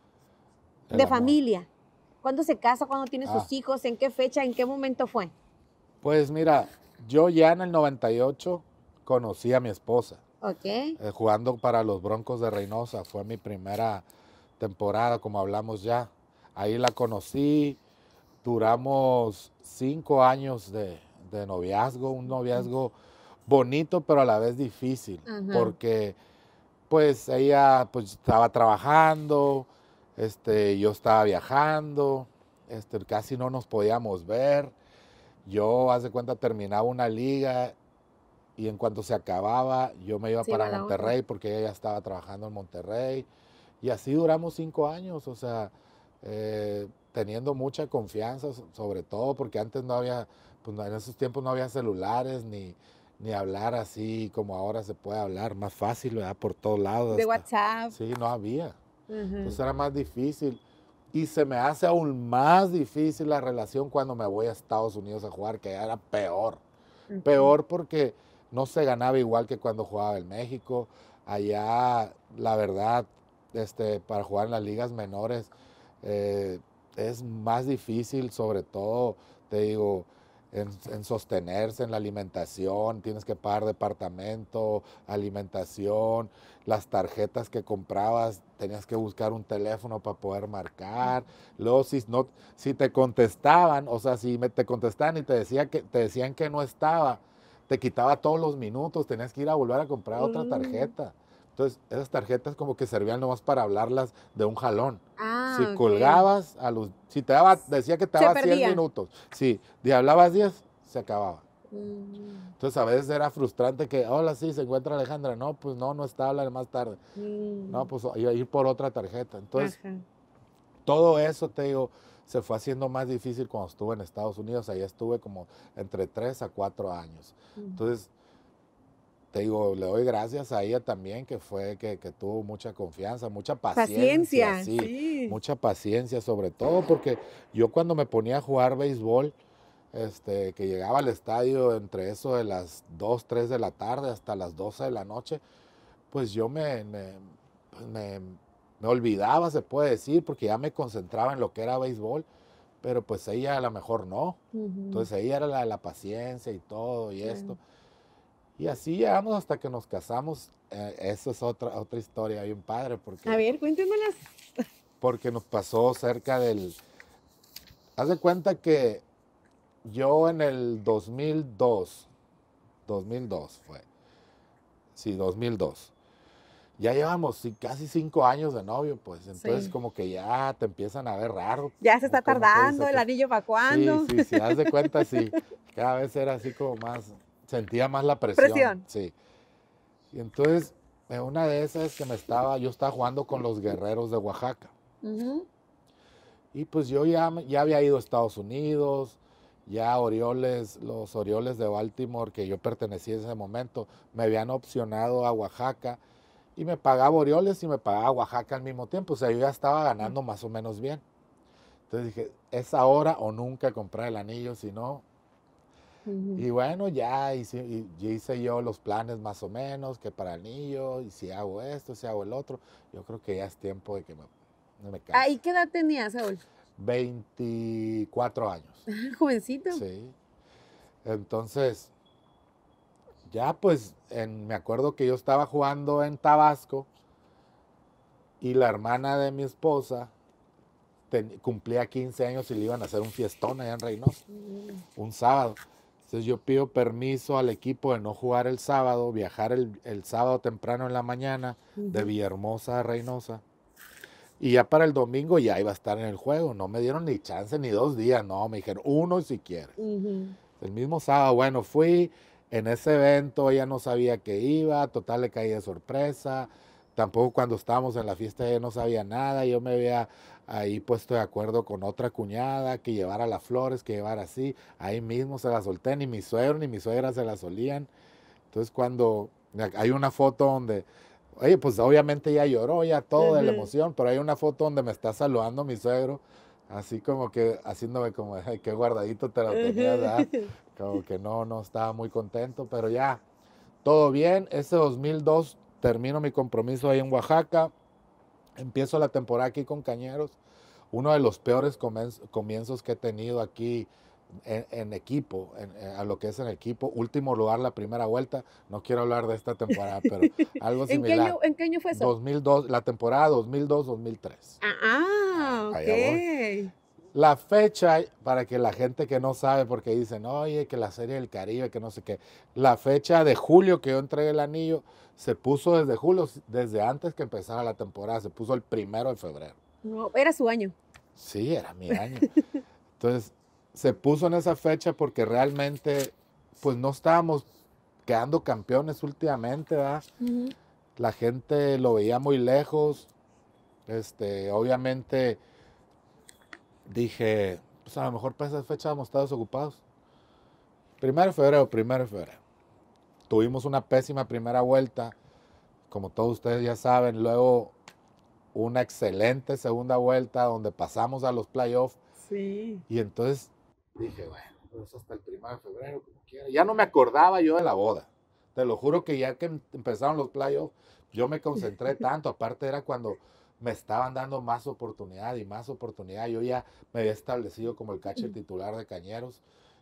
El de amor. familia. ¿Cuándo se casa? ¿Cuándo tiene sus hijos? ¿En qué fecha? ¿En qué momento fue? Pues mira, yo ya en el 98 conocí a mi esposa. Ok. Jugando para los Broncos de Reynosa. Fue mi primera temporada, como hablamos ya. Ahí la conocí. Duramos 5 años de noviazgo. Un noviazgo bonito, pero a la vez difícil. Porque pues ella pues estaba trabajando, yo estaba viajando, casi no nos podíamos ver. Yo, haz de cuenta, terminaba una liga y en cuanto se acababa, yo me iba para Monterrey porque ella ya estaba trabajando en Monterrey. Y así duramos 5 años, o sea, teniendo mucha confianza, sobre todo porque antes no había, pues en esos tiempos no había celulares ni hablar así como ahora se puede hablar, más fácil, ¿verdad? Por todos lados. De WhatsApp. Sí, no había. Entonces era más difícil. Y se me hace aún más difícil la relación cuando me voy a Estados Unidos a jugar, que ya era peor. Peor porque no se ganaba igual que cuando jugaba en México. Allá, la verdad, para jugar en las ligas menores es más difícil, sobre todo, te digo, en sostenerse en la alimentación, tienes que pagar departamento, alimentación, las tarjetas que comprabas, tenías que buscar un teléfono para poder marcar. Luego si te contestaban, o sea, te contestaban y te decían que no estaba, te quitaba todos los minutos, tenías que ir a volver a comprar otra tarjeta. Entonces, esas tarjetas como que servían nomás para hablarlas de un jalón. Si Ok. colgabas, si decía que te Se daba 100 perdía. minutos. Si hablabas 10, se acababa. Mm, Entonces, a veces era frustrante que, hola, sí, se encuentra Alejandra. No, pues no está, habla más tarde. No, pues ir por otra tarjeta. Entonces, ajá. todo eso, te digo, se fue haciendo más difícil cuando estuve en Estados Unidos. Ahí estuve como entre 3 a 4 años. Entonces, te digo, le doy gracias a ella también, que tuvo mucha confianza, mucha paciencia, Paciencia, sí, sí. mucha paciencia, sobre todo porque yo cuando me ponía a jugar béisbol, que llegaba al estadio entre eso de las 2, 3 de la tarde hasta las 12 de la noche, pues yo pues me olvidaba, se puede decir, porque ya me concentraba en lo que era béisbol, pero pues ella a lo mejor no. Entonces ella era la paciencia y todo y esto. Y así llegamos hasta que nos casamos. Eso es otra historia bien padre, A ver, cuéntemelas. porque nos pasó cerca del... Haz de cuenta que yo en el 2002 fue, sí, 2002, ya llevamos casi 5 años de novio, pues, entonces Sí. como que ya te empiezan a ver raro. Ya se está como que tardando, dice el que- anillo para Sí, cuándo. sí, haz de cuenta, sí, cada vez era así como más, sentía más la Presión. sí. Y entonces, en una de esas que yo estaba jugando con los Guerreros de Oaxaca. Ujú. Y pues yo ya había ido a Estados Unidos, ya los Orioles de Baltimore, que yo pertenecía en ese momento, me habían opcionado a Oaxaca y me pagaba Orioles y me pagaba Oaxaca al mismo tiempo. O sea, yo ya estaba ganando más o menos bien. Entonces dije, es ahora o nunca comprar el anillo, si no. Y bueno, ya hice yo los planes más o menos, que para el anillo, y si hago esto, si hago el otro, yo creo que ya es tiempo de que me case. ¿Ahí qué edad tenías, Saúl? 24 años. Jovencito. Sí. Entonces, ya pues, me acuerdo que yo estaba jugando en Tabasco y la hermana de mi esposa cumplía 15 años y le iban a hacer un fiestón allá en Reynosa, un sábado. Entonces yo pido permiso al equipo de no jugar el sábado, viajar el sábado temprano en la mañana de Villahermosa a Reynosa. Y ya para el domingo ya iba a estar en el juego. No me dieron ni chance ni 2 días, no, me dijeron 1 si quieres. El mismo sábado, bueno, fui en ese evento, ella no sabía que iba, total le caí de sorpresa. Tampoco cuando estábamos en la fiesta ella no sabía nada, yo me había ahí puesto de acuerdo con otra cuñada que llevara las flores, que llevara así, ahí mismo se las solté, ni mi suegro ni mi suegra se las solían. Entonces cuando hay una foto donde, oye, pues obviamente ya lloró, ya todo de la emoción, pero hay una foto donde me está saludando mi suegro, así como que haciéndome como, ay, qué guardadito te lo tenías, ¿verdad? Como que no estaba muy contento, pero ya, todo bien. Ese 2002 termino mi compromiso ahí en Oaxaca, empiezo la temporada aquí con Cañeros, uno de los peores comienzos que he tenido aquí en equipo, a lo que es en equipo. Último lugar la primera vuelta, no quiero hablar de esta temporada, pero algo similar. ¿En qué año fue eso? 2002, la temporada 2002-2003. Ok. Allá voy. La fecha, para que la gente que no sabe, porque dicen, oye, que la Serie del Caribe, que no sé qué, la fecha de julio que yo entregué el anillo, se puso desde julio, desde antes que empezara la temporada, se puso el 1 de febrero. No, era su año. Sí, era mi año. Entonces, se puso en esa fecha porque realmente, pues no estábamos quedando campeones últimamente, ¿verdad? La gente lo veía muy lejos. Obviamente dije, pues a lo mejor para esa fecha vamos a estar desocupados. 1 de febrero. Tuvimos una pésima primera vuelta, como todos ustedes ya saben. Luego una excelente segunda vuelta donde pasamos a los playoffs. Sí. Y entonces dije, bueno, pues hasta el 1 de febrero, como quiera. Ya no me acordaba yo de la boda. Te lo juro que ya que empezaron los playoffs, yo me concentré tanto. Aparte era cuando me estaban dando más oportunidad y más oportunidad. Yo ya me había establecido como el catcher titular de Cañeros.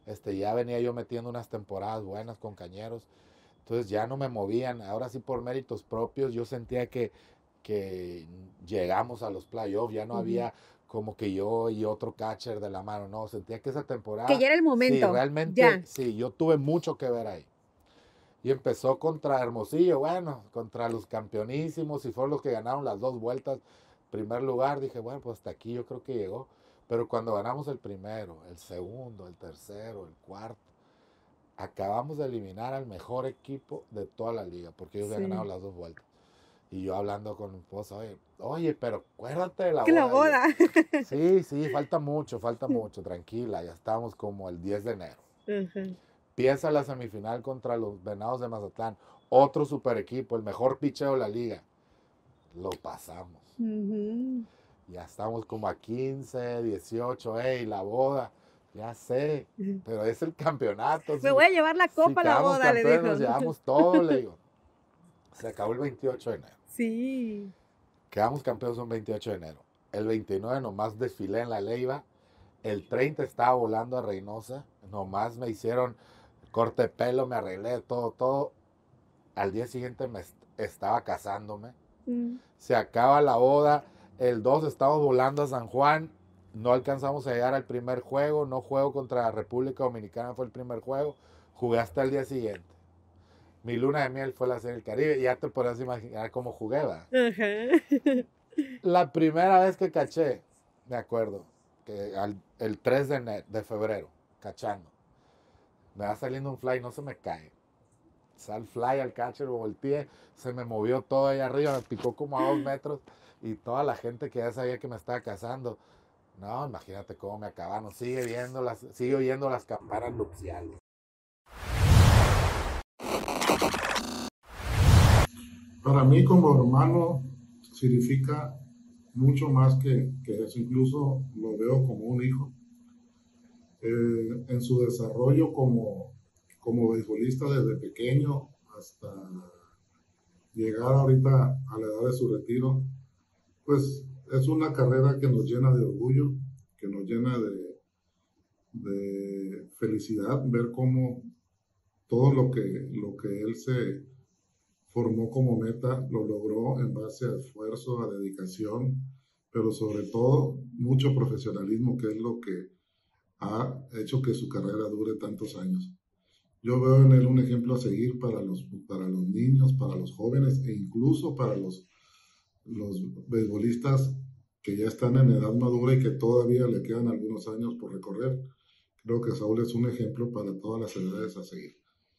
Ya venía yo metiendo unas temporadas buenas con Cañeros. Entonces ya no me movían. Ahora sí, por méritos propios, yo sentía que llegamos a los playoffs. Ya no había como que yo y otro catcher de la mano. No, sentía que esa temporada... Que ya era el momento. Sí, realmente, ya. Sí, yo tuve mucho que ver ahí. Y empezó contra Hermosillo, bueno, contra los campeonísimos, y fueron los que ganaron las 2 vueltas. Primer lugar, dije, bueno, pues hasta aquí yo creo que llegó. Pero cuando ganamos el primero, el segundo, el tercero, el cuarto, acabamos de eliminar al mejor equipo de toda la liga, porque ellos habían ganado las 2 vueltas. Y yo hablando con mi esposa, oye, pero acuérdate de la boda. La boda. Sí, falta mucho, tranquila, ya estamos como el 10 de enero. Empieza la semifinal contra los Venados de Mazatlán, otro super equipo, el mejor picheo de la liga. Lo pasamos. Ya estamos como a 15, 18, la boda. Ya sé, pero es el campeonato. Me voy a llevar la copa a la boda, le dijo. Nos llevamos todo, le digo. Se acabó el 28 de enero. Sí. Quedamos campeones un 28 de enero. El 29 nomás desfilé en la Leiva. El 30 estaba volando a Reynosa. Nomás me hicieron corte de pelo, me arreglé todo. Al día siguiente estaba casándome. Se acaba la boda. El 2 estamos volando a San Juan. No alcanzamos a llegar al primer juego. No juego contra la República Dominicana, fue el primer juego. Jugué hasta el día siguiente. Mi luna de miel fue la Serie del Caribe. Ya te podrás imaginar cómo jugué, ¿verdad? La primera vez que caché, me acuerdo, que el 3 de febrero, cachando. Me va saliendo un fly, no se me cae. Sal fly al catcher, volteé, se me movió todo ahí arriba, me picó como a 2 metros. Y toda la gente que ya sabía que me estaba casando, no, imagínate cómo me acabaron. Sigue oyendo las campanas nupciales. Para mí como hermano significa mucho más que eso, incluso lo veo como un hijo. En su desarrollo como beisbolista desde pequeño hasta llegar ahorita a la edad de su retiro, pues es una carrera que nos llena de orgullo, que nos llena de felicidad, ver cómo todo lo que él se formó como meta lo logró en base a esfuerzo, a dedicación, pero sobre todo mucho profesionalismo, que es lo que ha hecho que su carrera dure tantos años. Yo veo en él un ejemplo a seguir para los niños, para los jóvenes e incluso para los beisbolistas que ya están en edad madura y que todavía le quedan algunos años por recorrer. Creo que Saúl es un ejemplo para todas las edades a seguir.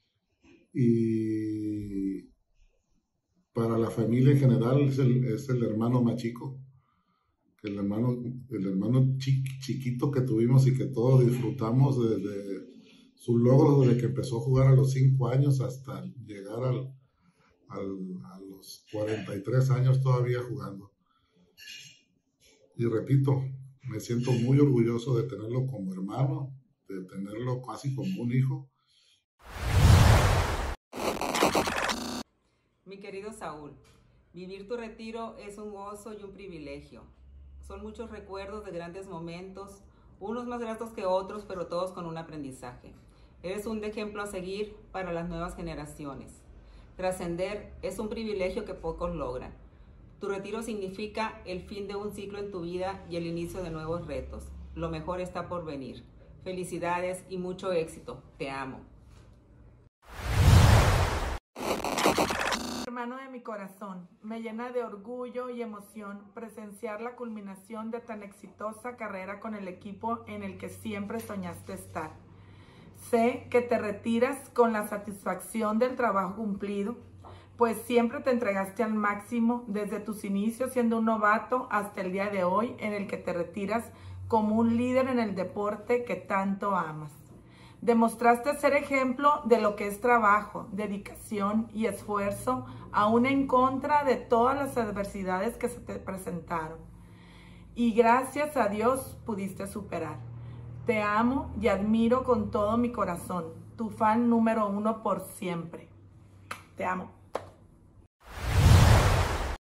Y para la familia en general es el hermano más chico, el hermano chiquito que tuvimos y que todos disfrutamos desde sus logros, desde que empezó a jugar a los 5 años hasta llegar a los 43 años todavía jugando. Y repito, me siento muy orgulloso de tenerlo como hermano, de tenerlo casi como un hijo. Mi querido Saúl, vivir tu retiro es un gozo y un privilegio. Son muchos recuerdos de grandes momentos, unos más gratos que otros, pero todos con un aprendizaje. Eres un ejemplo a seguir para las nuevas generaciones. Trascender es un privilegio que pocos logran. Tu retiro significa el fin de un ciclo en tu vida y el inicio de nuevos retos. Lo mejor está por venir. Felicidades y mucho éxito. Te amo. Hermano de mi corazón, me llena de orgullo y emoción presenciar la culminación de tan exitosa carrera con el equipo en el que siempre soñaste estar. Sé que te retiras con la satisfacción del trabajo cumplido, pues siempre te entregaste al máximo desde tus inicios siendo un novato hasta el día de hoy en el que te retiras como un líder en el deporte que tanto amas. Demostraste ser ejemplo de lo que es trabajo, dedicación y esfuerzo, aún en contra de todas las adversidades que se te presentaron. Y gracias a Dios pudiste superar. Te amo y admiro con todo mi corazón. Tu fan número 1 por siempre. Te amo.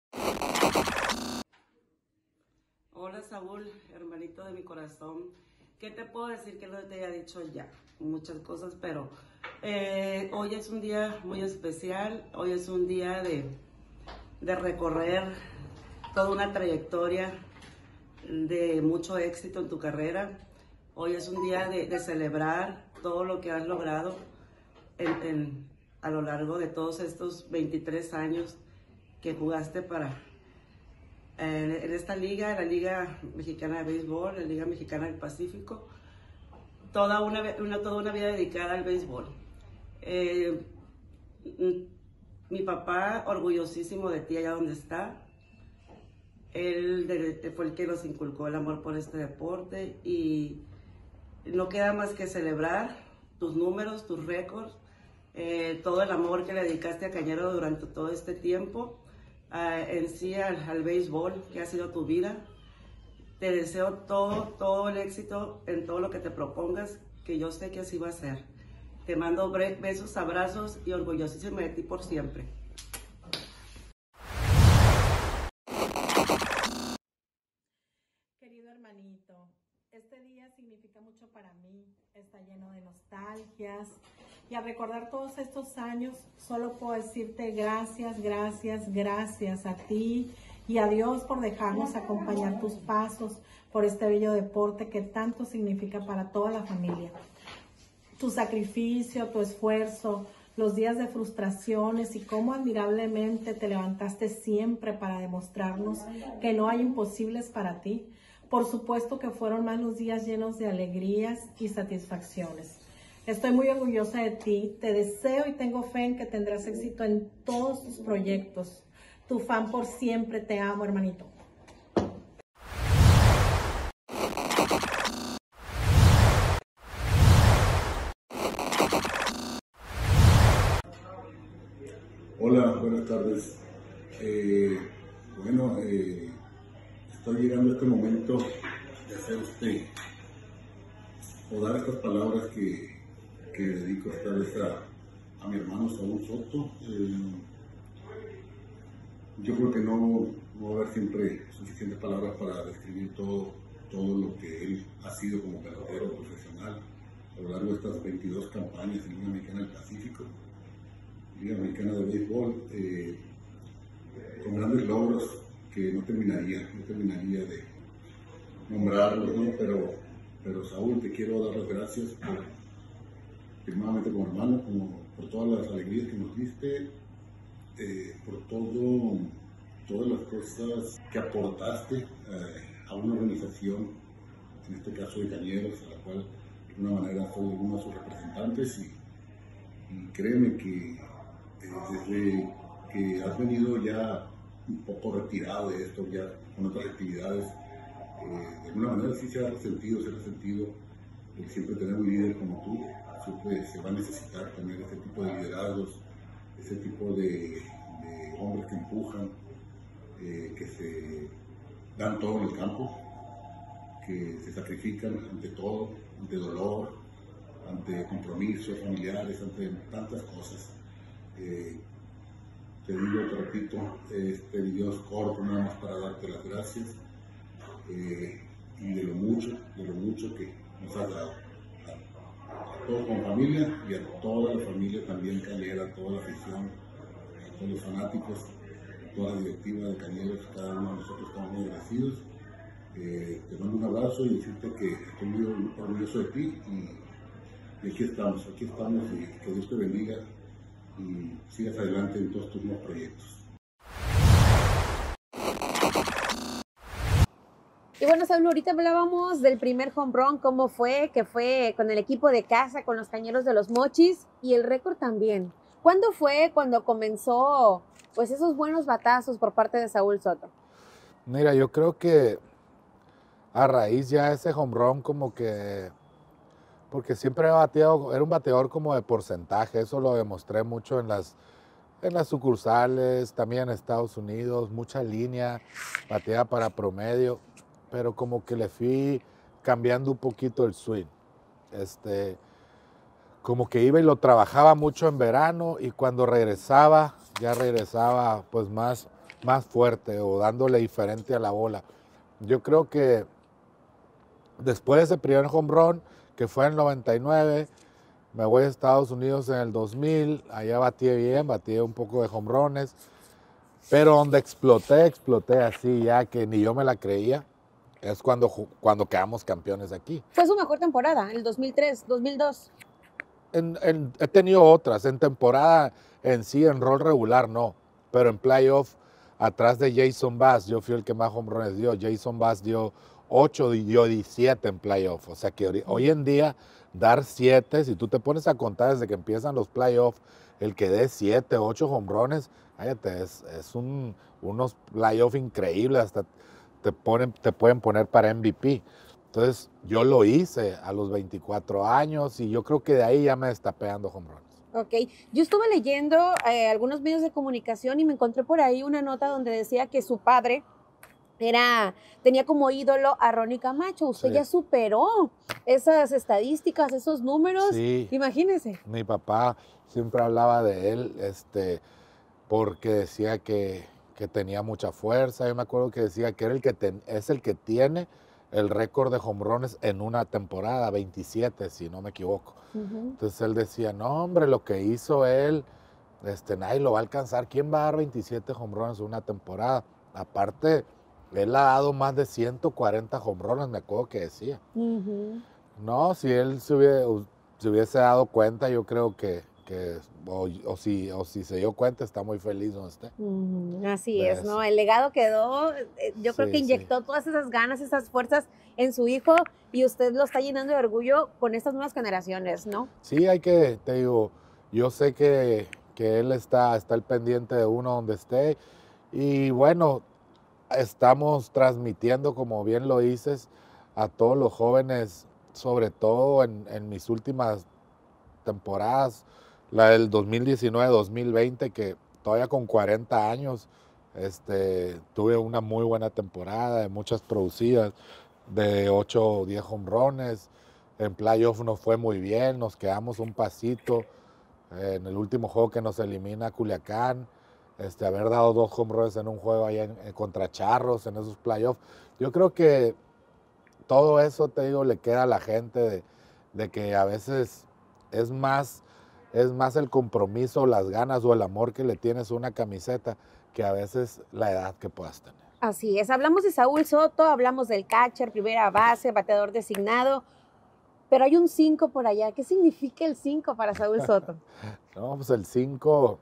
Hola Saúl, hermanito de mi corazón. ¿Qué te puedo decir que no te haya dicho ya? Muchas cosas, pero hoy es un día muy especial. Hoy es un día de recorrer toda una trayectoria de mucho éxito en tu carrera. Hoy es un día de celebrar todo lo que has logrado a lo largo de todos estos 23 años que jugaste en esta liga, la Liga Mexicana de Béisbol, la Liga Mexicana del Pacífico. Toda una vida dedicada al béisbol. Mi papá, orgullosísimo de ti allá donde está. Él fue el que nos inculcó el amor por este deporte y no queda más que celebrar tus números, tus récords, todo el amor que le dedicaste a Cañero durante todo este tiempo, en sí al béisbol, que ha sido tu vida. Te deseo todo el éxito en todo lo que te propongas, que yo sé que así va a ser. Te mando besos, abrazos y orgullosísima de ti por siempre. Querido hermanito, este día significa mucho para mí, está lleno de nostalgias y al recordar todos estos años solo puedo decirte gracias, gracias, gracias a ti y a Dios por dejarnos acompañar tus pasos por este bello deporte que tanto significa para toda la familia. Tu sacrificio, tu esfuerzo, los días de frustraciones y cómo admirablemente te levantaste siempre para demostrarnos que no hay imposibles para ti. Por supuesto que fueron más los días llenos de alegrías y satisfacciones. Estoy muy orgullosa de ti, te deseo y tengo fe en que tendrás éxito en todos tus proyectos. Tu fan por siempre, te amo, hermanito. Hola, buenas tardes. Estoy llegando a este momento de hacer o dar estas palabras que dedico esta vez a mi hermano Saúl Soto. Yo creo que no va a haber siempre suficientes palabras para describir todo lo que él ha sido como pelotero profesional a lo largo de estas 22 campañas en Liga Mexicana del Pacífico, Liga Mexicana de Béisbol, con grandes logros que no terminaría de nombrarlos, ¿no? Pero Saúl, te quiero dar las gracias primeramente como hermano, por todas las alegrías que nos diste, por todas las cosas que aportaste a una organización, en este caso de Cañeros, a la cual de alguna manera soy uno de sus representantes y créeme que desde que has venido ya un poco retirado de esto, ya con otras actividades, de alguna manera sí se ha resentido el siempre tener un líder como tú. Siempre se va a necesitar tener ese tipo de liderazgos, ese tipo de hombres que empujan, que se dan todo en el campo, que se sacrifican ante todo, ante dolor, ante compromisos familiares, ante tantas cosas. Te digo, te repito, este video es corto nada más para darte las gracias y de lo mucho que nos has dado. A todos como familia y a toda la familia también cañera, a toda la afición, a todos los fanáticos, a toda la directiva de Cañeros, cada uno de nosotros estamos muy agradecidos. Te mando un abrazo y decirte que estoy muy orgulloso de ti y aquí estamos y que Dios te bendiga y sigas adelante en todos tus nuevos proyectos. Y bueno, Saúl, ahorita hablábamos del primer home run, cómo fue, que fue con el equipo de casa, con los Cañeros de los Mochis, y el récord también. ¿Cuándo fue cuando comenzó pues esos buenos batazos por parte de Saúl Soto? Mira, yo creo que a raíz ya ese home run como que, porque siempre era un bateador como de porcentaje, eso lo demostré mucho en las sucursales, también en Estados Unidos, mucha línea, bateaba para promedio, pero como que le fui cambiando un poquito el swing. Como que iba y lo trabajaba mucho en verano y cuando regresaba, ya regresaba pues más fuerte o dándole diferente a la bola. Yo creo que después de ese primer home run, que fue en el 99, me voy a Estados Unidos en el 2000, allá batí bien, batí un poco de home runs, pero donde exploté así ya que ni yo me la creía, es cuando quedamos campeones aquí. Fue su mejor temporada, el 2003, 2002. He tenido otras, en temporada en sí, en rol regular no, pero en playoff, atrás de Jason Bass, yo fui el que más home runs dio. Jason Bass dio 8 y dio 17 en playoff. O sea que hoy en día dar 7, si tú te pones a contar desde que empiezan los playoffs, el que dé 7, 8 home runs, cállate, es unos playoffs increíbles, hasta te pueden poner para MVP. Entonces yo lo hice a los 24 años y yo creo que de ahí ya me destapé dando home runs. Ok, yo estuve leyendo algunos medios de comunicación y me encontré por ahí una nota donde decía que su padre tenía como ídolo a Ronnie Camacho. Usted ya superó esas estadísticas, esos números. Sí. Imagínese. Mi papá siempre hablaba de él, porque decía que tenía mucha fuerza. Yo me acuerdo que decía que era es el que tiene el récord de home runs en una temporada, 27, si no me equivoco. Entonces él decía, no, hombre, lo que hizo él, nadie lo va a alcanzar. ¿Quién va a dar 27 home runs en una temporada? Aparte, él ha dado más de 140 home runs, me acuerdo que decía. No, si él se hubiese dado cuenta, yo creo que si se dio cuenta, está muy feliz donde esté. Así es, ¿no? El legado quedó, yo creo que inyectó todas esas ganas, esas fuerzas en su hijo y usted lo está llenando de orgullo con estas nuevas generaciones, ¿no? Sí, te digo, yo sé que él está al pendiente de uno donde esté y bueno, estamos transmitiendo, como bien lo dices, a todos los jóvenes, sobre todo en mis últimas temporadas, la del 2019-2020, que todavía con 40 años tuve una muy buena temporada, de muchas producidas, de 8 o 10 home runs. En playoff nos fue muy bien, nos quedamos un pasito en el último juego que nos elimina Culiacán, haber dado 2 home runs en un juego allá contra Charros en esos playoffs. Yo creo que todo eso, te digo, le queda a la gente de que a veces es más el compromiso, las ganas o el amor que le tienes a una camiseta que a veces la edad que puedas tener. Así es, hablamos de Saúl Soto, hablamos del catcher, primera base, bateador designado, pero hay un 5 por allá. ¿Qué significa el 5 para Saúl Soto? No, pues el 5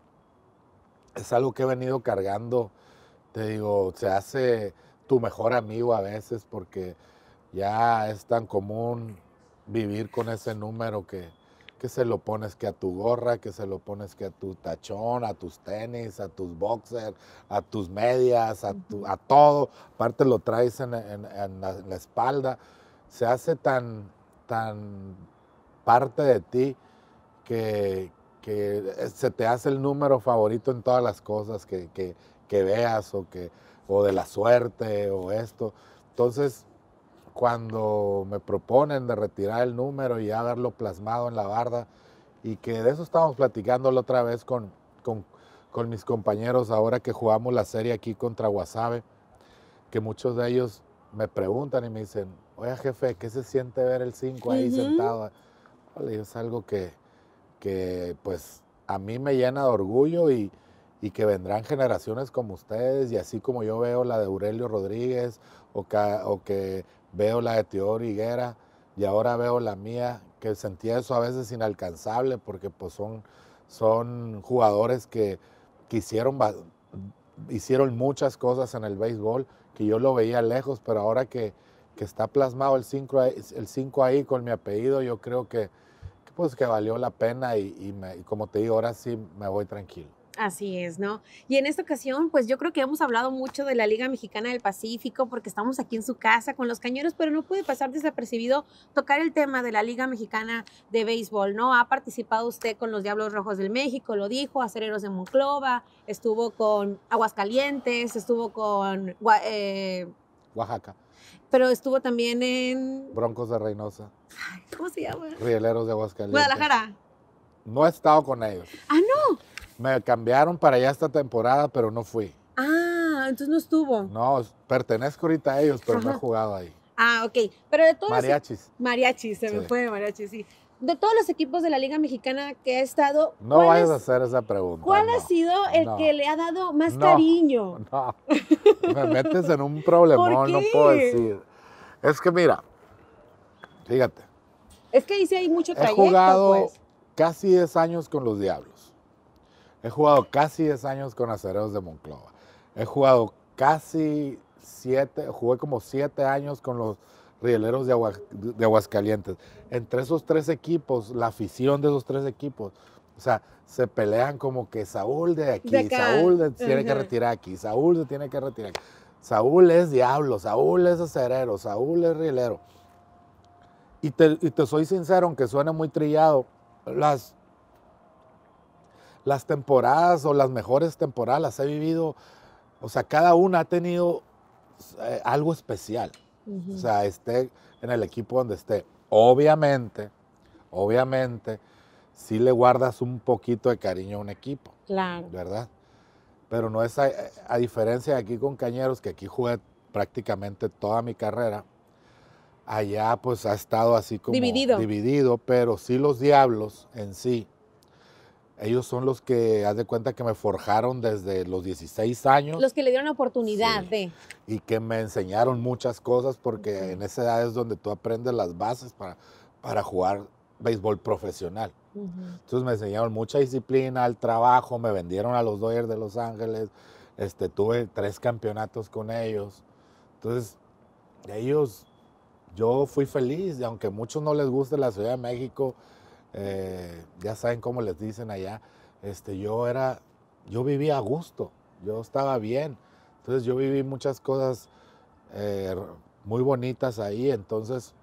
es algo que he venido cargando, te digo, se hace tu mejor amigo a veces porque ya es tan común vivir con ese número que se lo pones que a tu gorra, que se lo pones que a tu tachón, a tus tenis, a tus boxers, a tus medias, a todo. Aparte lo traes en la espalda. Se hace tan parte de ti que se te hace el número favorito en todas las cosas que veas o de la suerte o esto. Entonces, cuando me proponen de retirar el número y ya verlo plasmado en la barda, y que de eso estábamos platicando la otra vez con mis compañeros ahora que jugamos la serie aquí contra Guasave, que muchos de ellos me preguntan y me dicen, oye jefe, ¿qué se siente ver el 5 ahí sentado? Vale, es algo que pues a mí me llena de orgullo y que vendrán generaciones como ustedes, y así como yo veo la de Aurelio Rodríguez o que veo la de Teodoro Higuera y ahora veo la mía, que sentía eso a veces inalcanzable porque pues son jugadores que hicieron muchas cosas en el béisbol que yo lo veía lejos, pero ahora que está plasmado el 5 ahí con mi apellido, yo creo que valió la pena y como te digo, ahora sí me voy tranquilo. Así es, ¿no? Y en esta ocasión, pues yo creo que hemos hablado mucho de la Liga Mexicana del Pacífico porque estamos aquí en su casa con los Cañeros, pero no puede pasar desapercibido tocar el tema de la Liga Mexicana de Béisbol, ¿no? Ha participado usted con los Diablos Rojos del México, lo dijo, Acereros de Monclova, estuvo con Aguascalientes, estuvo con Oaxaca. Pero estuvo también en... Broncos de Reynosa. Ay, ¿cómo se llama? Rieleros de Aguascalientes. Guadalajara. No he estado con ellos. Ah, no. Me cambiaron para allá esta temporada, pero no fui. Ah, entonces no estuvo. No, pertenezco ahorita a ellos, pero no he jugado ahí. Ah, ok. Pero de todos Mariachis. Mariachis, se me Sí. fue mariachis, sí. De todos los equipos de la Liga Mexicana que ha estado, No ¿cuál vayas es- a hacer esa pregunta. ¿cuál ha no, sido el no, que le ha dado más no, cariño? No, me metes en un problemón, no qué? puedo decir. Es que mira, fíjate, Es que ahí sí hay mucho he trayecto, jugado pues. casi 10 años con los Diablos. He jugado casi 10 años con Acereros de Monclova. He jugado jugué como 7 años con los Rieleros de Aguascalientes. Entre esos 3 equipos, la afición de esos 3 equipos, o sea, se pelean como que Saúl de aquí, De acá. Saúl se tiene que Ajá. retirar aquí, Saúl se tiene que retirar aquí. Saúl es Diablo, Saúl es Acerero, Saúl es Rielero. Y te soy sincero, aunque suene muy trillado, las temporadas o las mejores temporadas las he vivido, o sea, cada una ha tenido algo especial. O sea, esté en el equipo donde esté. Obviamente, sí le guardas un poquito de cariño a un equipo, Claro. ¿verdad? Pero no es a diferencia de aquí con Cañeros, que aquí jugué prácticamente toda mi carrera. Allá pues ha estado así como dividido, pero sí los Diablos en sí, ellos son los que, haz de cuenta que me forjaron desde los 16 años. Los que le dieron la oportunidad Sí. de... Y que me enseñaron muchas cosas porque en esa edad es donde tú aprendes las bases para jugar béisbol profesional. Entonces me enseñaron mucha disciplina, el trabajo, me vendieron a los Dodgers de Los Ángeles, tuve 3 campeonatos con ellos. Entonces, yo fui feliz, y aunque a muchos no les guste la Ciudad de México, ya saben cómo les dicen allá, yo vivía a gusto, yo estaba bien. Entonces yo viví muchas cosas muy bonitas ahí, entonces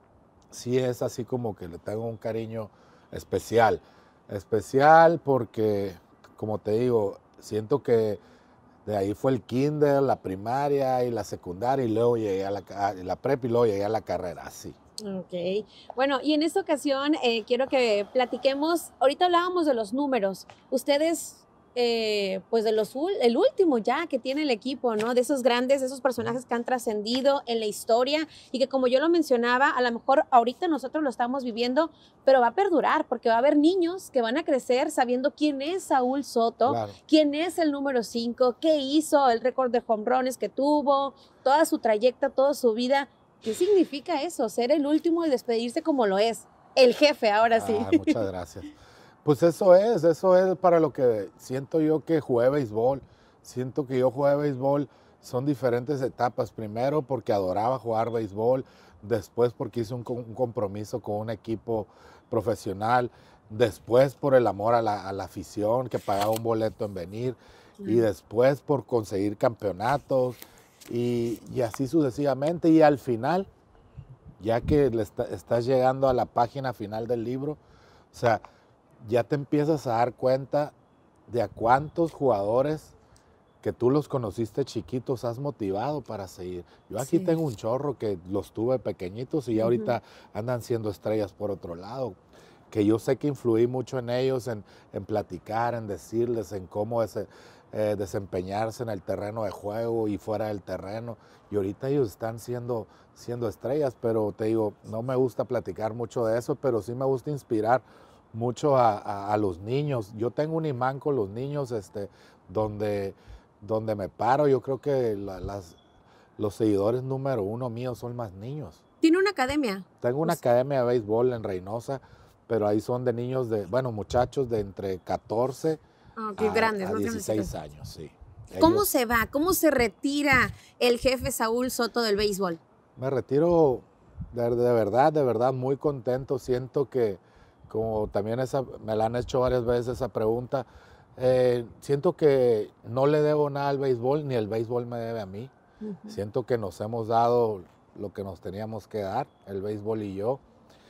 sí es así como que le tengo un cariño especial. Especial porque, como te digo, siento que de ahí fue el kinder, la primaria y la secundaria, y luego llegué a la prepa y luego llegué a la carrera, así. Ok. Bueno, y en esta ocasión quiero que platiquemos, ahorita hablábamos de los números, ustedes, pues el último ya que tiene el equipo, ¿no? De esos grandes, de esos personajes que han trascendido en la historia y que como yo lo mencionaba, a lo mejor ahorita nosotros lo estamos viviendo, pero va a perdurar porque va a haber niños que van a crecer sabiendo quién es Saúl Soto, Claro. quién es el número 5, qué hizo, el récord de home runs que tuvo, toda su trayectoria, toda su vida. ¿Qué significa eso? Ser el último y despedirse como lo es. El jefe, ahora sí. Muchas gracias. Pues eso es para lo que siento yo que jugué béisbol. Siento que yo jugué béisbol, son diferentes etapas. Primero porque adoraba jugar béisbol, después porque hice un compromiso con un equipo profesional, después por el amor a la afición, que pagaba un boleto en venir, y después por conseguir campeonatos, y así sucesivamente. Y al final, ya que estás llegando a la página final del libro, o sea, ya te empiezas a dar cuenta de a cuántos jugadores que tú los conociste chiquitos has motivado para seguir. Yo aquí tengo un chorro que los tuve pequeñitos y ya ahorita andan siendo estrellas por otro lado, que yo sé que influí mucho en ellos, en platicar, en decirles, en cómo desempeñarse en el terreno de juego y fuera del terreno. Y ahorita ellos están siendo estrellas, pero te digo, no me gusta platicar mucho de eso, pero sí me gusta inspirar mucho a los niños. Yo tengo un imán con los niños, donde me paro. Yo creo que los seguidores número 1 míos son más niños. ¿Tiene una academia? Tengo una academia de béisbol en Reynosa, pero ahí son de niños muchachos de entre 14 grandes, a ¿no? 16 años, sí. ¿Cómo se va? ¿Cómo se retira el jefe Saúl Soto del béisbol? Me retiro de verdad muy contento. Siento que, como también me la han hecho varias veces esa pregunta, siento que no le debo nada al béisbol, ni el béisbol me debe a mí. Siento que nos hemos dado lo que nos teníamos que dar, el béisbol y yo.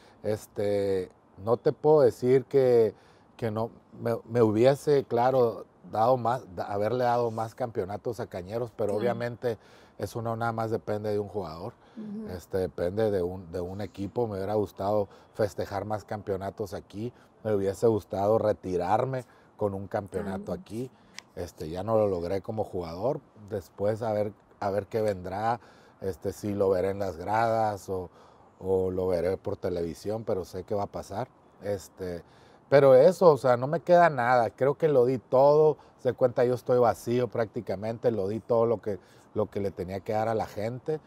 No te puedo decir que no me hubiese, claro, haberle dado más campeonatos a Cañeros, pero obviamente eso no nada más depende de un jugador, depende de un equipo. Me hubiera gustado festejar más campeonatos aquí, me hubiese gustado retirarme con un campeonato aquí. Ya no lo logré como jugador, después a ver qué vendrá. si lo veré en las gradas o lo veré por televisión, pero sé que va a pasar. Pero eso, o sea, no me queda nada. Creo que lo di todo. Se cuenta, yo estoy vacío prácticamente. Lo di todo lo que le tenía que dar a la gente.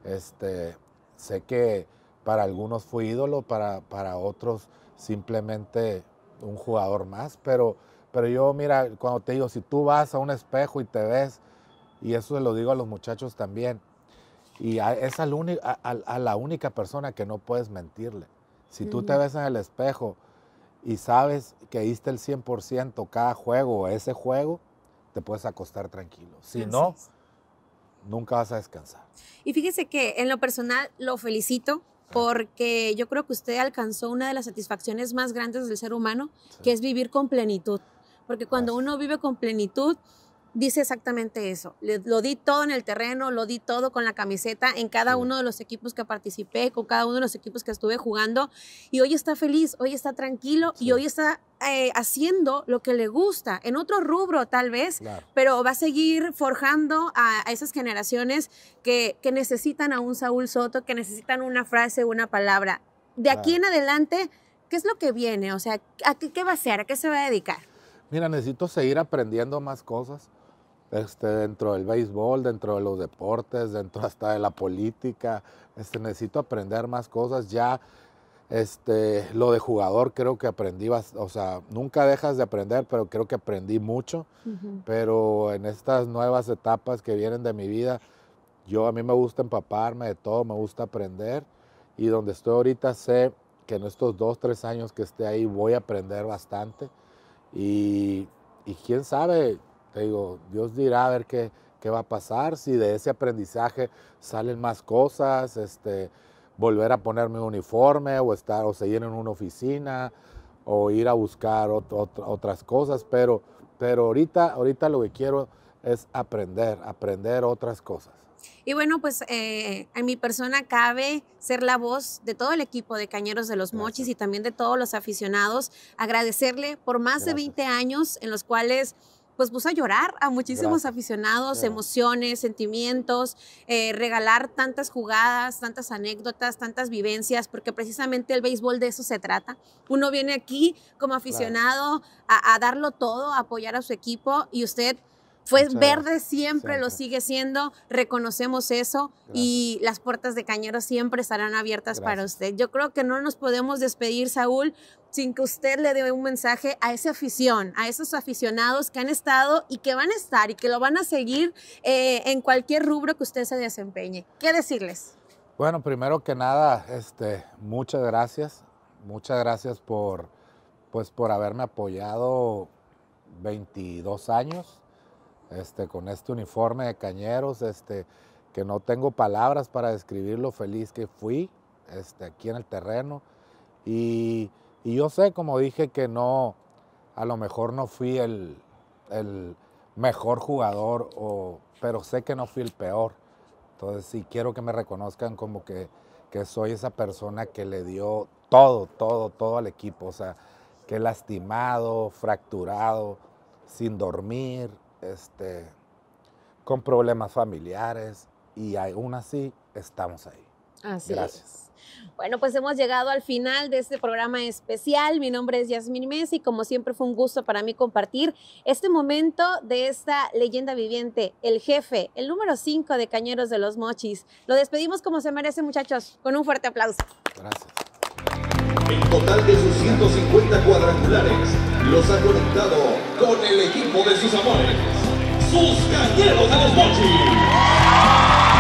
Sé que para algunos fui ídolo, para otros simplemente un jugador más. Pero yo, mira, cuando te digo, si tú vas a un espejo y te ves, y eso se lo digo a los muchachos también, y es a la única persona que no puedes mentirle. Si tú te ves en el espejo y sabes que diste el 100% cada juego o ese juego, te puedes acostar tranquilo. Si no, nunca vas a descansar. Y fíjese que en lo personal lo felicito porque yo creo que usted alcanzó una de las satisfacciones más grandes del ser humano, que es vivir con plenitud. Porque cuando uno vive con plenitud, dice exactamente eso. Lo di todo en el terreno, lo di todo con la camiseta en cada uno de los equipos que participé, con cada uno de los equipos que estuve jugando. Y hoy está feliz, hoy está tranquilo y hoy está haciendo lo que le gusta, en otro rubro tal vez, pero va a seguir forjando a esas generaciones que necesitan a un Saúl Soto, que necesitan una frase, una palabra. De aquí en adelante, ¿qué es lo que viene? O sea, ¿qué va a hacer? ¿A qué se va a dedicar? Mira, necesito seguir aprendiendo más cosas. Dentro del béisbol, dentro de los deportes, dentro hasta de la política, necesito aprender más cosas. Ya lo de jugador creo que aprendí, o sea, nunca dejas de aprender, pero creo que aprendí mucho. Pero en estas nuevas etapas que vienen de mi vida, a mí me gusta empaparme de todo, me gusta aprender, y donde estoy ahorita sé que en estos 2, 3 años que esté ahí voy a aprender bastante, y quién sabe. Te digo, Dios dirá a ver qué va a pasar, si de ese aprendizaje salen más cosas, volver a ponerme un uniforme o seguir en una oficina o ir a buscar otras cosas, pero ahorita lo que quiero es aprender otras cosas. Y bueno, pues en mi persona cabe ser la voz de todo el equipo de Cañeros de los Mochis y también de todos los aficionados, agradecerle por más de 20 años en los cuales pues puso a llorar a muchísimos aficionados, emociones, sentimientos, regalar tantas jugadas, tantas anécdotas, tantas vivencias, porque precisamente el béisbol de eso se trata. Uno viene aquí como aficionado a darlo todo, a apoyar a su equipo, y usted fue verde siempre, lo sigue siendo, reconocemos eso, y las puertas de Cañeros siempre estarán abiertas para usted. Yo creo que no nos podemos despedir, Saúl, sin que usted le dé un mensaje a esa afición, a esos aficionados que han estado y que van a estar y que lo van a seguir en cualquier rubro que usted se desempeñe. ¿Qué decirles? Bueno, primero que nada, muchas gracias por haberme apoyado 22 años. Con este uniforme de Cañeros, que no tengo palabras para describir lo feliz que fui aquí en el terreno. Y yo sé, como dije, que a lo mejor no fui el mejor jugador, pero sé que no fui el peor. Entonces sí quiero que me reconozcan como que soy esa persona que le dio todo al equipo. O sea, que lastimado, fracturado, sin dormir, con problemas familiares, y aún así estamos ahí. Así Gracias. es. Bueno, pues hemos llegado al final de este programa especial. Mi nombre es Yasmín Mesa y como siempre fue un gusto para mí compartir este momento de esta leyenda viviente, el jefe, el número 5 de Cañeros de los Mochis. Lo despedimos como se merece, muchachos, con un fuerte aplauso. Gracias. En total de sus 150 cuadrangulares, los ha conectado con el equipo de sus amores, sus Cañeros de los Mochis.